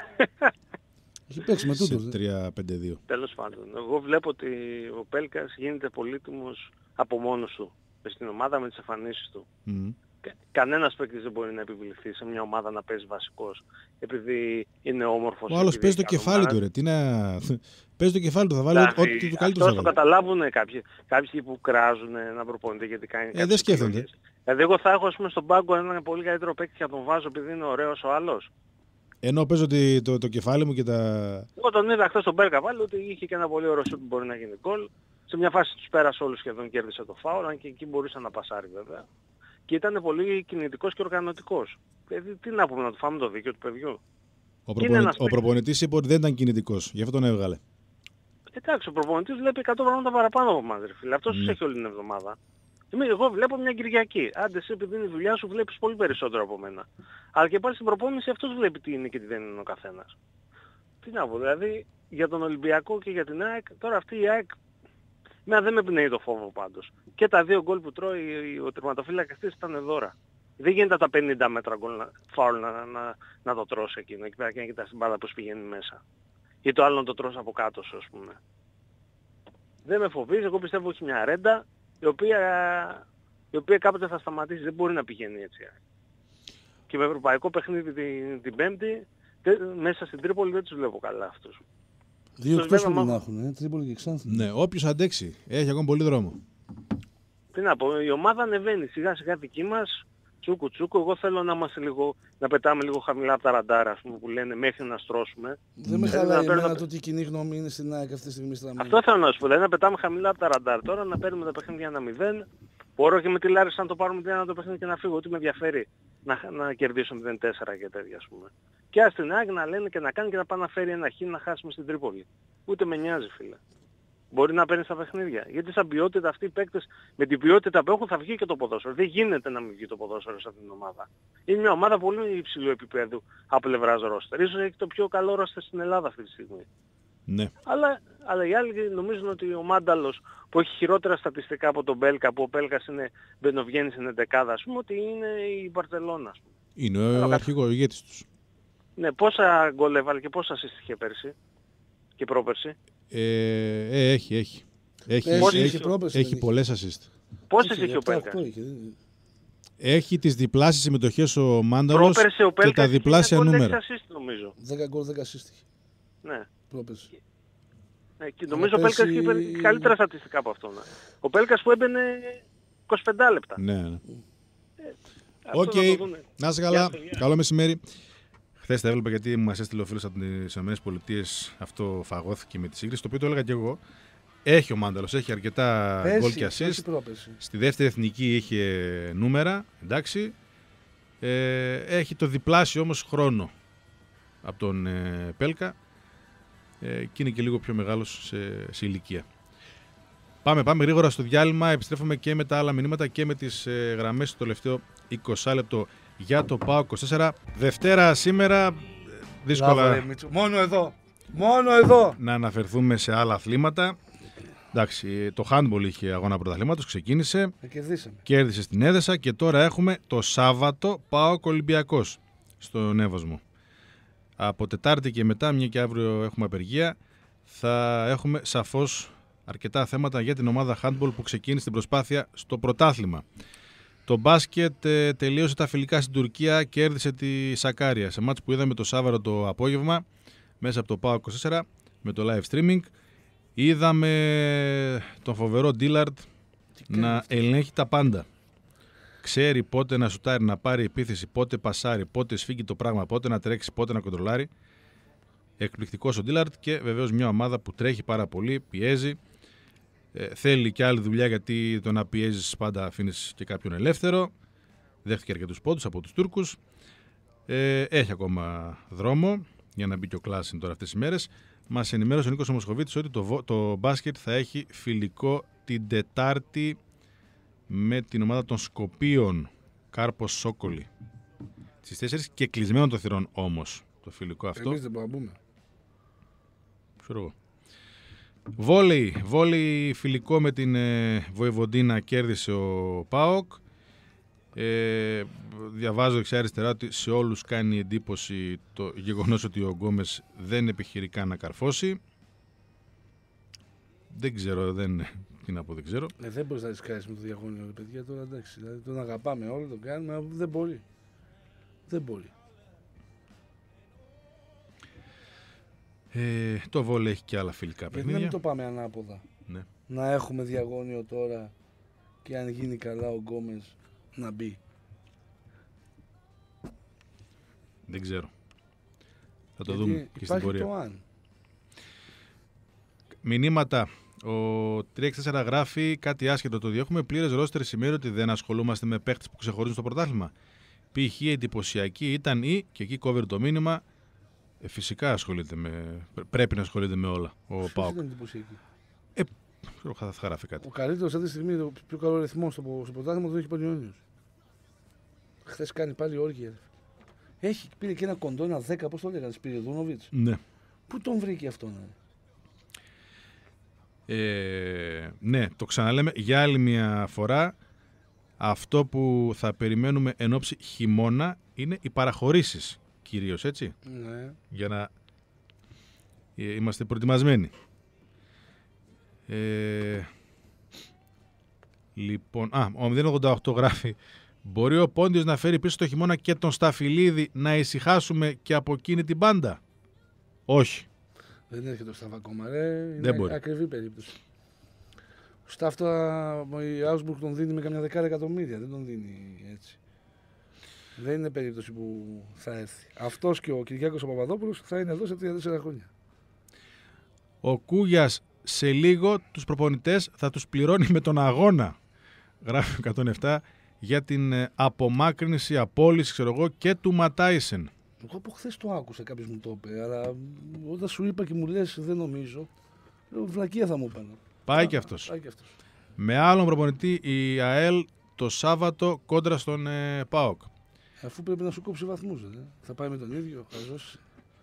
Έχει παίξει με τούτο. 3-5-2. Τέλος πάντων. Εγώ βλέπω ότι ο Πέλκας γίνεται πολύτιμος από μόνος του. Στην ομάδα με τις εμφανίσεις του. Κανένας παίκτης δεν μπορεί να επιβληθεί σε μια ομάδα να παίζει βασικός. Επειδή είναι όμορφος. Ο άλλος παίζει το κεφάλι του ρε. Παίζει το κεφάλι του, θα βάλει ό,τι του καλύτερο. Αυτό το καταλάβουν κάποιοι που κράζουν έναν προπονητή γιατί κάνει κάτι. Δεν σκέφτονται. Δηλαδή εγώ θα έχω ας πούμε, στον πάγκο έναν πολύ καλύτερο παίκτη και θα τον βάζω επειδή είναι ωραίος ο άλλος. Ενώ παίζω ότι το κεφάλι μου και τα... Εγώ τον είδα χθες στον Μπέρκα πάλι ότι είχε και ένα πολύ ωραίο σουτ που μπορεί να γίνει γκολ. Σε μια φάση τους πέρασε όλους σχεδόν, κέρδισε το φάουλ, αν και εκεί μπορούσε να πασάρει βέβαια. Και ήταν πολύ κινητικός και οργανωτικός. Δηλαδή τι να πούμε, να του φάμε το δίκιο του παιδιού. Ο προπονητής είπε ότι δεν ήταν κινητικός, γι' αυτό τον έβγαλε. Εντάξει, ο προπονητής βλέπει 100 πράγματα παραπάνω από εμάς, ρε φίλε. Αυτός τους έχει όλη την εβδομάδα. Εγώ βλέπω μια Κυριακή. Άντε εσύ επειδή είναι η δουλειά σου βλέπεις πολύ περισσότερο από μένα. Αλλά και πάλι στην προπόνηση αυτός βλέπει τι είναι και τι δεν είναι ο καθένας. Τι να πω, δηλαδή για τον Ολυμπιακό και για την ΑΕΚ, τώρα αυτή η ΑΕΚ δεν με πνέει το φόβο πάντως. Και τα δύο γκολ που τρώει ο τερματοφύλακας της ήταν δώρα. Δεν γίνεται τα 50 μέτρα γκολ φάουλ να το τρώσει εκείνο, εκεί πέρα και να κοιτάς την μπάλα πώς πηγαίνει μέσα. Ή το άλλο να το τρώσει από κάτω σου, ας πούμε. Δεν με φοβίζει, εγώ πιστεύω ότι μια ρέντα η οποία κάποτε θα σταματήσει, δεν μπορεί να πηγαίνει έτσι. Και με ευρωπαϊκό παιχνίδι την Πέμπτη, μέσα στην Τρίπολη δεν τους βλέπω καλά αυτούς. Δύο εκτός που δεν έχουν, Τρίπολη και Ξάνθη. Ναι, όποιος αντέξει, έχει ακόμα πολύ δρόμο. Τι να πω, η ομάδα ανεβαίνει σιγά σιγά δική μας, τσούκου. Εγώ θέλω να είμαστε λίγο, να πετάμε λίγο χαμηλά από τα ραντάρα, ας πούμε, που λένε μέχρι να στρώσουμε. Δεν με χαλάει εμένα το ότι η κοινή γνώμη είναι στην ΑΕΚ αυτή τη στιγμή στραμμένη. Αυτό θέλω να σου πω, δηλαδή να πετάμε χαμηλά από τα ραντάρα. Τώρα να παίρνουμε τα παιχνίδια 1-0. Μπορώ και με τη Λάρισα να το πάρουμε 3-1 το παιχνίδι και να φύγω. Ότι με ενδιαφέρει να κερδίσουμε 0-4 και τέτοια, ας πούμε. Και ας την ΑΕΚ να λένε και να κάνει και να πάει να φέρει ένα χ να χάσουμε στην Τρίπολη. Ούτε με νοιάζει, φίλε. Μπορεί να παίρνει στα παιχνίδια. Γιατί σαν ποιότητα αυτοί οι παίκτες με την ποιότητα που έχουν θα βγει και το ποδόσφαιρο. Δεν γίνεται να μην βγει το ποδόσφαιρο σε αυτήν την ομάδα. Είναι μια ομάδα πολύ υψηλού επίπεδου από πλευράς ρόστερ. Ίσως έχει το πιο καλό ρόστερ στην Ελλάδα αυτή τη στιγμή. Ναι. Αλλά οι άλλοι νομίζουν ότι ο Μάνταλος που έχει χειρότερα στατιστικά από τον Μπέλκα, που ο Μπέλκας μπαινοβγαίνει στην 11, ας πούμε, ότι είναι η Μπαρσελόνα. Είναι ο αρχηγός ηγέτης τους. Ναι, πόσα γκολ έβαλε και πόσα assist είχε πέρσι και πρόπερσι. Έχει πολλές assist. Πόσες έχει ο Μπέλκας? Έχει τις διπλάσιες συμμετοχές ο Μάνταλος και τα διπλάσια νούμερα. 10 γκολ, 10 assist. Ναι. Πρόπερσι. Και νομίζω ο Πέλκας είχε καλύτερα στατιστικά από αυτόν. Ο Πέλκας που έμπαινε 25 λεπτά. Ναι. Οκ. Να είσαι καλά. Καλό μεσημέρι. Χθες τα έβλεπα γιατί μας έστειλε ο φίλος από τις ΗΠΑ, αυτό φαγώθηκε με τη σύγκριση, το οποίο το έλεγα και εγώ. Έχει ο Μάνταλος, έχει αρκετά γκολ και assist. Στη δεύτερη εθνική είχε νούμερα, εντάξει. Έχει το διπλάσιο όμως χρόνο από τον Πέλκα και είναι και λίγο πιο μεγάλος σε ηλικία. Πάμε γρήγορα στο διάλειμμα. Επιστρέφουμε και με τα άλλα μηνύματα και με τις γραμμές στο τελευταίο 20 λεπτό για το ΠΑΟΚ 24. Δευτέρα σήμερα. Δύσκολα. Μόνο εδώ. Να αναφερθούμε σε άλλα αθλήματα. Εντάξει, το handball είχε αγώνα πρωταθλήματος, ξεκίνησε. Κέρδισε στην Έδεσα και τώρα έχουμε το Σάββατο ΠΑΟΚ Ολυμπιακός στον Εύωσμο. Από Τετάρτη και μετά, μια και αύριο έχουμε απεργία, θα έχουμε σαφώς αρκετά θέματα για την ομάδα handball που ξεκίνησε την προσπάθεια στο πρωτάθλημα. Το μπάσκετ τελείωσε τα φιλικά στην Τουρκία, κέρδισε τη Σακάρια σε μάτς που είδαμε το Σάββατο το απόγευμα μέσα από το ΠΑΟΚ 24 με το live streaming. Είδαμε τον φοβερό Ντίλαρντ να ελέγχει τα πάντα. Ξέρει πότε να σουτάρει, να πάρει επίθεση, πότε πασάρει, πότε σφίγγει το πράγμα, πότε να τρέξει, πότε να κοντρολάρει. Εκπληκτικός ο Ντίλαρντ και βεβαίως μια ομάδα που τρέχει πάρα πολύ, πιέζει. Θέλει και άλλη δουλειά, γιατί το να πιέζεις πάντα αφήνεις και κάποιον ελεύθερο. Δέχτηκε αρκετούς πόντους από τους Τούρκους. Έχει ακόμα δρόμο για να μπει και ο Κλάσιν τώρα αυτές τις μέρες. Μας ενημέρωσε ο Νίκος Ομοσχοβίτης ότι το μπάσκετ θα έχει φιλικό την Τετάρτη με την ομάδα των Σκοπίων, Κάρπος Σόκολη. Στις 4 και κλεισμένων των θυρών όμως το φιλικό αυτό. Εμείς δεν μπορούμε να μπούμε. Ξέρω εγώ. Βόλεϊ φιλικό με την Βοηβοντίνα, κέρδισε ο ΠΑΟΚ. Διαβάζω δεξιά-αριστερά ότι σε όλους κάνει εντύπωση το γεγονός ότι ο Γκόμες δεν επιχειρεί καν να καρφώσει. Δεν ξέρω, τι να πω, δεν ξέρω. Δεν μπορείς να ρισκάρεις με το διαγώνιο, παιδιά, τώρα εντάξει. Δηλαδή τον αγαπάμε όλοι, τον κάνουμε, αλλά δεν μπορεί. Δεν μπορεί. Το βόλεϊ έχει και άλλα φιλικά παιχνίδια. Γιατί να μην το πάμε ανάποδα. Ναι. Να έχουμε διαγώνιο τώρα και αν γίνει καλά ο Γκόμες να μπει. Δεν ξέρω. Θα το δούμε και στην πορεία. Το αν. Μηνύματα. Ο 364 γράφει κάτι άσχετο το έχουμε πλήρες ρόστερ, σημαίνει ότι δεν ασχολούμαστε με παίχτες που ξεχωρίζουν στο πρωτάθλημα. Π.χ. εντυπωσιακή ήταν και εκεί κόβερ το μήνυμα. Φυσικά ασχολείται πρέπει να ασχολείται με όλα ο ΠΑΟΚ. Ήταν εντυπωσιακή. Θα γράφει κάτι. Ο καλύτερος αυτή τη στιγμή, το πιο καλό ρυθμό στο πρωτάθλημα το έχει πάρει ο Ιόνιος. Χθες κάνει πάλι όργια. Πήρε και ένα κοντό, ένα 10, πώς το λέγανε, Σπυριδούνοβιτς. Ναι. Πού τον βρήκε αυτό, ναι. Ναι, το ξαναλέμε για άλλη μια φορά. Αυτό που θα περιμένουμε εν ώψη χειμώνα είναι οι παραχωρήσεις κυρίως, έτσι. Ναι. Για να είμαστε προετοιμασμένοι. Λοιπόν, ο 088 γράφει: μπορεί ο Πόντιος να φέρει πίσω το χειμώνα και τον Σταφυλίδη, να ησυχάσουμε και από εκείνη την πάντα? Όχι. Δεν έρχεται ο Σταφ ακόμα, ρε. Δεν μπορεί. Ακριβή περίπτωση. Ο Σταφ τώρα, η Άουσμπουργκ τον δίνει με καμιά 10 εκατομμύρια, δεν τον δίνει έτσι. Δεν είναι περίπτωση που θα έρθει. Αυτός και ο Κυριάκος ο Παπαδόπουλος θα είναι εδώ σε 3-4 χρόνια. Ο Κούγιας σε λίγο τους προπονητές θα τους πληρώνει με τον αγώνα. Γράφει 107 για την απομάκρυνση, απόλυση, ξέρω εγώ, και του Ματάισεν. Εγώ από χθες το άκουσα, κάποιος μου το είπε, αλλά όταν σου είπα και μου λες δεν νομίζω, βλακεία θα μου πάνε. Πάει και αυτός. Με άλλον προπονητή η ΑΕΛ το Σάββατο κόντρα στον ΠΑΟΚ. Αφού πρέπει να σου κόψει βαθμούς, θα πάει με τον ίδιο, χαζός.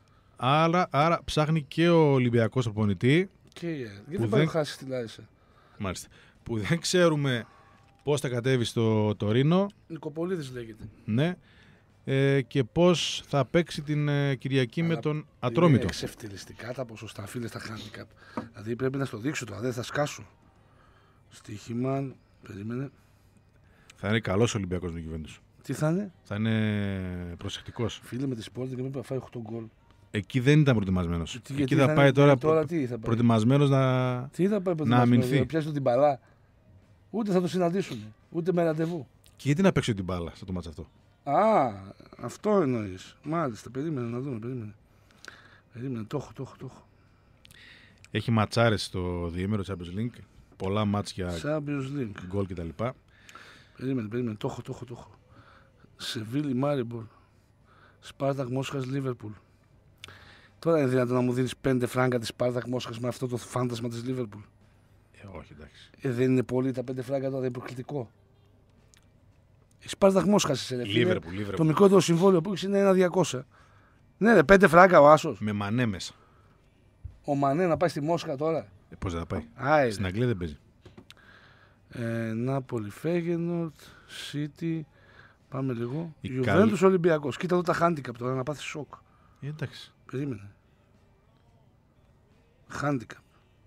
Άρα ψάχνει και ο Ολυμπιακός προπονητή. Και η ΑΕΛ. Γιατί δεν πάει να χάσει τη Λάρισα. Μάλιστα. Που δεν ξέρουμε πώς θα κατέβει στο Τωρίνο. Νικοπολίδης λέγεται. Ναι. Και πώς θα παίξει την Κυριακή με τον Ατρόμητο. Είναι εξευτελιστικά τα ποσοστά, φίλε, στα handicap. Δηλαδή πρέπει να στο δείξω τώρα, δεν θα σκάσω. Στοίχημα, περίμενε. Θα είναι καλός ο Ολυμπιακός με κυβέρνηση. Τι θα είναι? Θα είναι προσεκτικός. Φίλε, με τη Sporting και πρέπει να φάει 8 γκολ. Εκεί δεν ήταν προετοιμασμένος. Εκεί θα πάει τώρα προετοιμασμένος να τι θα πάει να αμυνθεί. Να πιάσει την μπαλά. Ούτε θα το συναντήσουν, ούτε με ραντεβού. Και γιατί να παίξει την μπάλα στο μάτς αυτό? Αυτό εννοείς. Μάλιστα, περίμενε να δούμε. Περίμενε, το έχω. Έχει ματσάρες στο διήμερο Champions League. Πολλά μάτς για γκολ κτλ. Περίμενε, το έχω. Σεβίλη Μάριμπορ. Σπάρτακ Μόσχας Λίβερπουλ. Τώρα είναι δυνατόν να μου δίνεις 5 φράγκα της Σπάρτακ Μόσχας με αυτό το φάντασμα της Λίβερπουλ? όχι, εντάξει. Δεν είναι πολύ τα 5 φράγκα τώρα, δεν είναι προκλητικό. Η Σπάρτακ Μόσχας σε Λίβερπουλ. Το μικρότερο συμβόλαιο που έχει είναι 1.200. Ναι, ρε, 5 φράγκα ο Άσος. Με Μανέ μέσα. Ο Μανέ να πάει στη Μόσχα τώρα. Πώς δεν θα πάει. Άι, Στην Αγγλία δεν παίζει. Νάπολη, Φέγενορτ, Σίτι. Πάμε λίγο. Η Γιουβέντους Ολυμπιακός. Κοίτα εδώ τα handicap τώρα να πάθει σοκ. Εντάξει. Περίμενε. Handicap.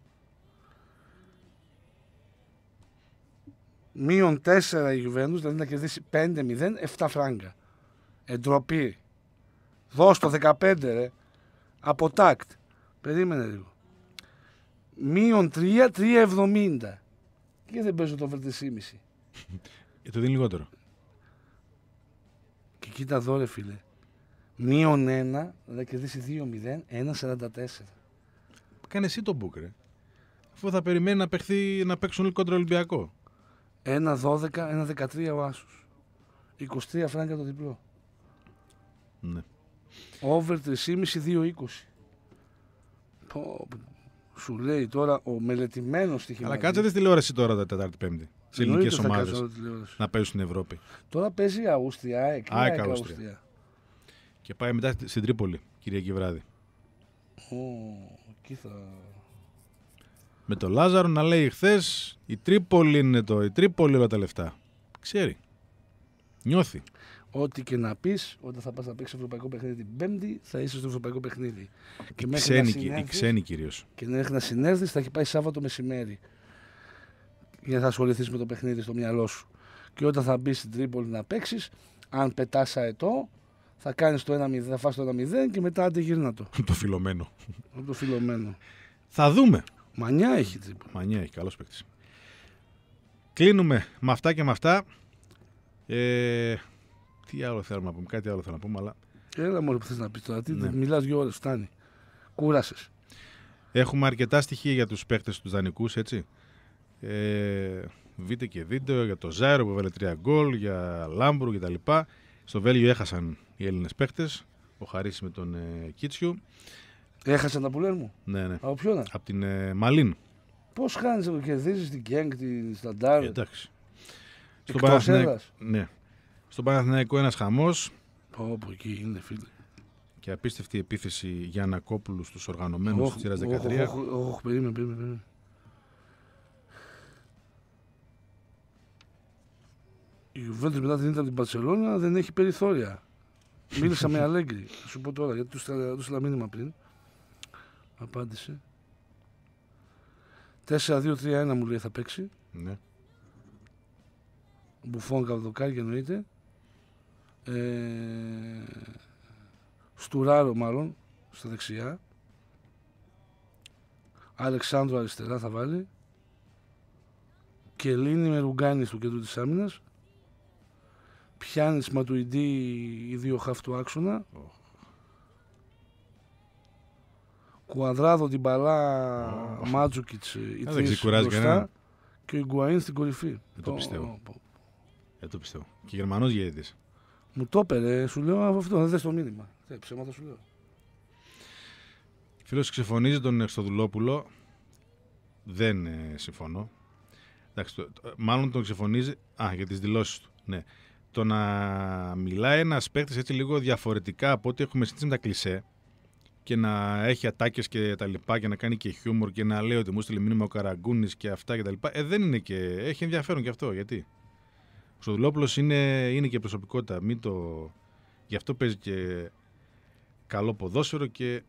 Μείον 4 η Γιουβέντους, δηλαδή να κερδίσει 5-0, 7 φράγκα. Εντροπή. Δώσ' το 15 ρε. Από τάκτ. Περίμενε λίγο. Μείον 3, 3,70. Και δεν παίζω το over 3,5. Το δίνει λιγότερο. Και κοίτα εδώ ρε φίλε. Μείον 1, θα κερδίσει 2-0, 1,44. Κάνε εσύ το book, ρε. Αφού θα περιμένει να παίξουν όλοι κόντρα Ολυμπιακό. 1,12, 1,13 ο Άσος. 23 φράγκα το διπλό. Ναι. Over 3,5, 2,20. Σου λέει τώρα ο μελετημένος στοιχηματής. Αλλά κάτσε τη τηλεόραση τώρα τα Τετάρτη-Πέμπτη. Σε ελληνικές ομάδες να παίζουν στην Ευρώπη. Τώρα παίζει η Αούστρια, Αούστρια. Και πάει μετά στην Τρίπολη, Κυριακή βράδυ. Εκεί θα... Με το Λάζαρο να λέει χθες η Τρίπολη είναι η Τρίπολη όλα τα λεφτά. Ξέρει. Νιώθει. Ό,τι και να πεις, όταν θα πας να παίξεις ευρωπαϊκό παιχνίδι την Πέμπτη, θα είσαι στο ευρωπαϊκό παιχνίδι. Οι ξένοι κυρίως. Και μέχρι να συνέρθεις θα έχει πάει Σάββατο μεσημέρι. Για να ασχοληθείς με το παιχνίδι στο μυαλό σου. Και όταν θα μπεις στην Τρίπολη να παίξεις, αν πετάς αετό, θα κάνεις το 1-0, θα φας το 1-0 και μετά αντιγύρνα το. Το φιλωμένο. Το φιλωμένο. Θα δούμε. Μανιά έχει Τρίπολη. Μανιά έχει, καλός παίκτης. Κλείνουμε με αυτά και με αυτά. Τι άλλο θέλουμε να πούμε, κάτι άλλο θέλω να πούμε, αλλά... Έλα μόνο που θες να πεις τώρα, μιλάς 2 ώρες, φτάνει. Κούρασες. Έχουμε αρκετά στοιχεία για τους παίκτες τους δανεικούς, έτσι. Βίτε και βίντεο για το Ζάιρο που έβαλε 3 γκολ, για Λάμπρου κτλ. Στο Βέλγιο έχασαν οι Έλληνες παίκτες, ο Χαρίσης με τον Κίτσιου. Έχασαν τα πουλέρ μου. Ναι. Από ποιον? Από την Μαλίν. Πώς χάνεις να κερδίζεις την Γκένγκ, την Σταντάρ. Εντάξει. Εκτός έδρας. Ναι. Στον Παναθηναϊκό ένας χαμός. Όπου εκεί είναι φίλε. Και απίστευτη επίθεση για Ανακόπουλου στους οργανωμένους της Τσίρας 13. Όχι, περίμενε. Η Γιουβέντους μετά την ήττα από την Μπαρσελόνα δεν έχει περιθώρια. Μίλησα με Αλέγκρι. Θα σου πω τώρα γιατί του έστειλα μήνυμα πριν. Απάντησε. 4-2-3-1 μου λέει θα παίξει. Ναι. Μπουφόν Καβδοκάρι εννοείται. Στουράρο μάλλον στα δεξιά. Αλεξάνδρου αριστερά θα βάλει. Κελίνη με Ρουγκάνη στο κέντρο της άμυνας. Πιάνης Ματουιντή οι 2 χαφ του άξονα. Κουαδράδο την Μπαλά Μάτζουκιτς οι 3 μπροστά. Και ο Ιγκουαΐν στην κορυφή. Δεν το πιστεύω. Και Γερμανός γέριτης. Μου το έπαιρε, σου λέω αυτό, δεν θες το μήνυμα. Ψέματα σου λέω. Φίλος ξεφωνίζει τον Χριστοδουλόπουλο. Δεν συμφωνώ. Εντάξει, μάλλον τον ξεφωνίζει για τις δηλώσεις του. Ναι. Το να μιλάει ένας παίκτης έτσι λίγο διαφορετικά από ό,τι έχουμε συνηθίσει με τα κλισέ και να έχει ατάκες και τα λοιπά και να κάνει και χιούμορ και να λέει ότι μου στείλε μήνυμα ο Καραγκούνης και αυτά και τα λοιπά. Δεν είναι και... Έχει ενδιαφέρον και αυτό. Γιατί? Ο Χριστοδουλόπουλος είναι και προσωπικότητα. Γι' αυτό παίζει και καλό ποδόσφαιρο και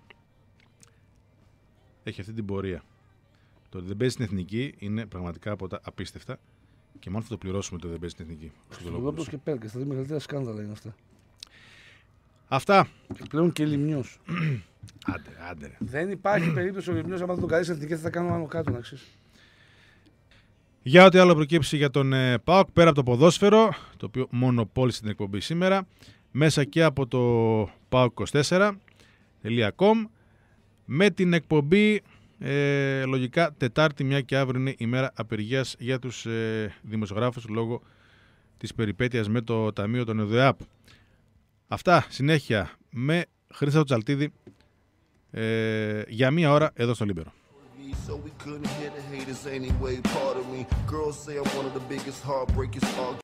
έχει αυτή την πορεία. Το ότι δεν παίζει στην εθνική είναι πραγματικά από τα απίστευτα και μάλλον θα το πληρώσουμε το ότι δεν παίζει στην εθνική. Ο Χριστοδουλόπουλος και Πέρκας, τα 2 μεγαλύτερα σκάνδαλα είναι αυτά. Αυτά. Και πλέον και Λιμνιός. Άντε. Δεν υπάρχει περίπτωση ο Λιμνιός άμα δεν τον καλέσει στην εθνική θα κάνω άνω κάτω να ξέρεις. Για ό,τι άλλο προκύψει για τον ΠΑΟΚ πέρα από το ποδόσφαιρο, το οποίο μονοπόλησε την εκπομπή σήμερα, μέσα και από το PAOK24.com με την εκπομπή λογικά Τετάρτη, μια και αύριο είναι ημέρα απεργίας για τους δημοσιογράφους λόγω της περιπέτειας με το Ταμείο των ΕΔΟΕΑΠ. Αυτά συνέχεια με Χρήστο Τσαλτίδη για 1 ώρα εδώ στο Λίμπερο. So we couldn't hear the haters anyway, part of me. Girls say I'm one of the biggest heartbreakers.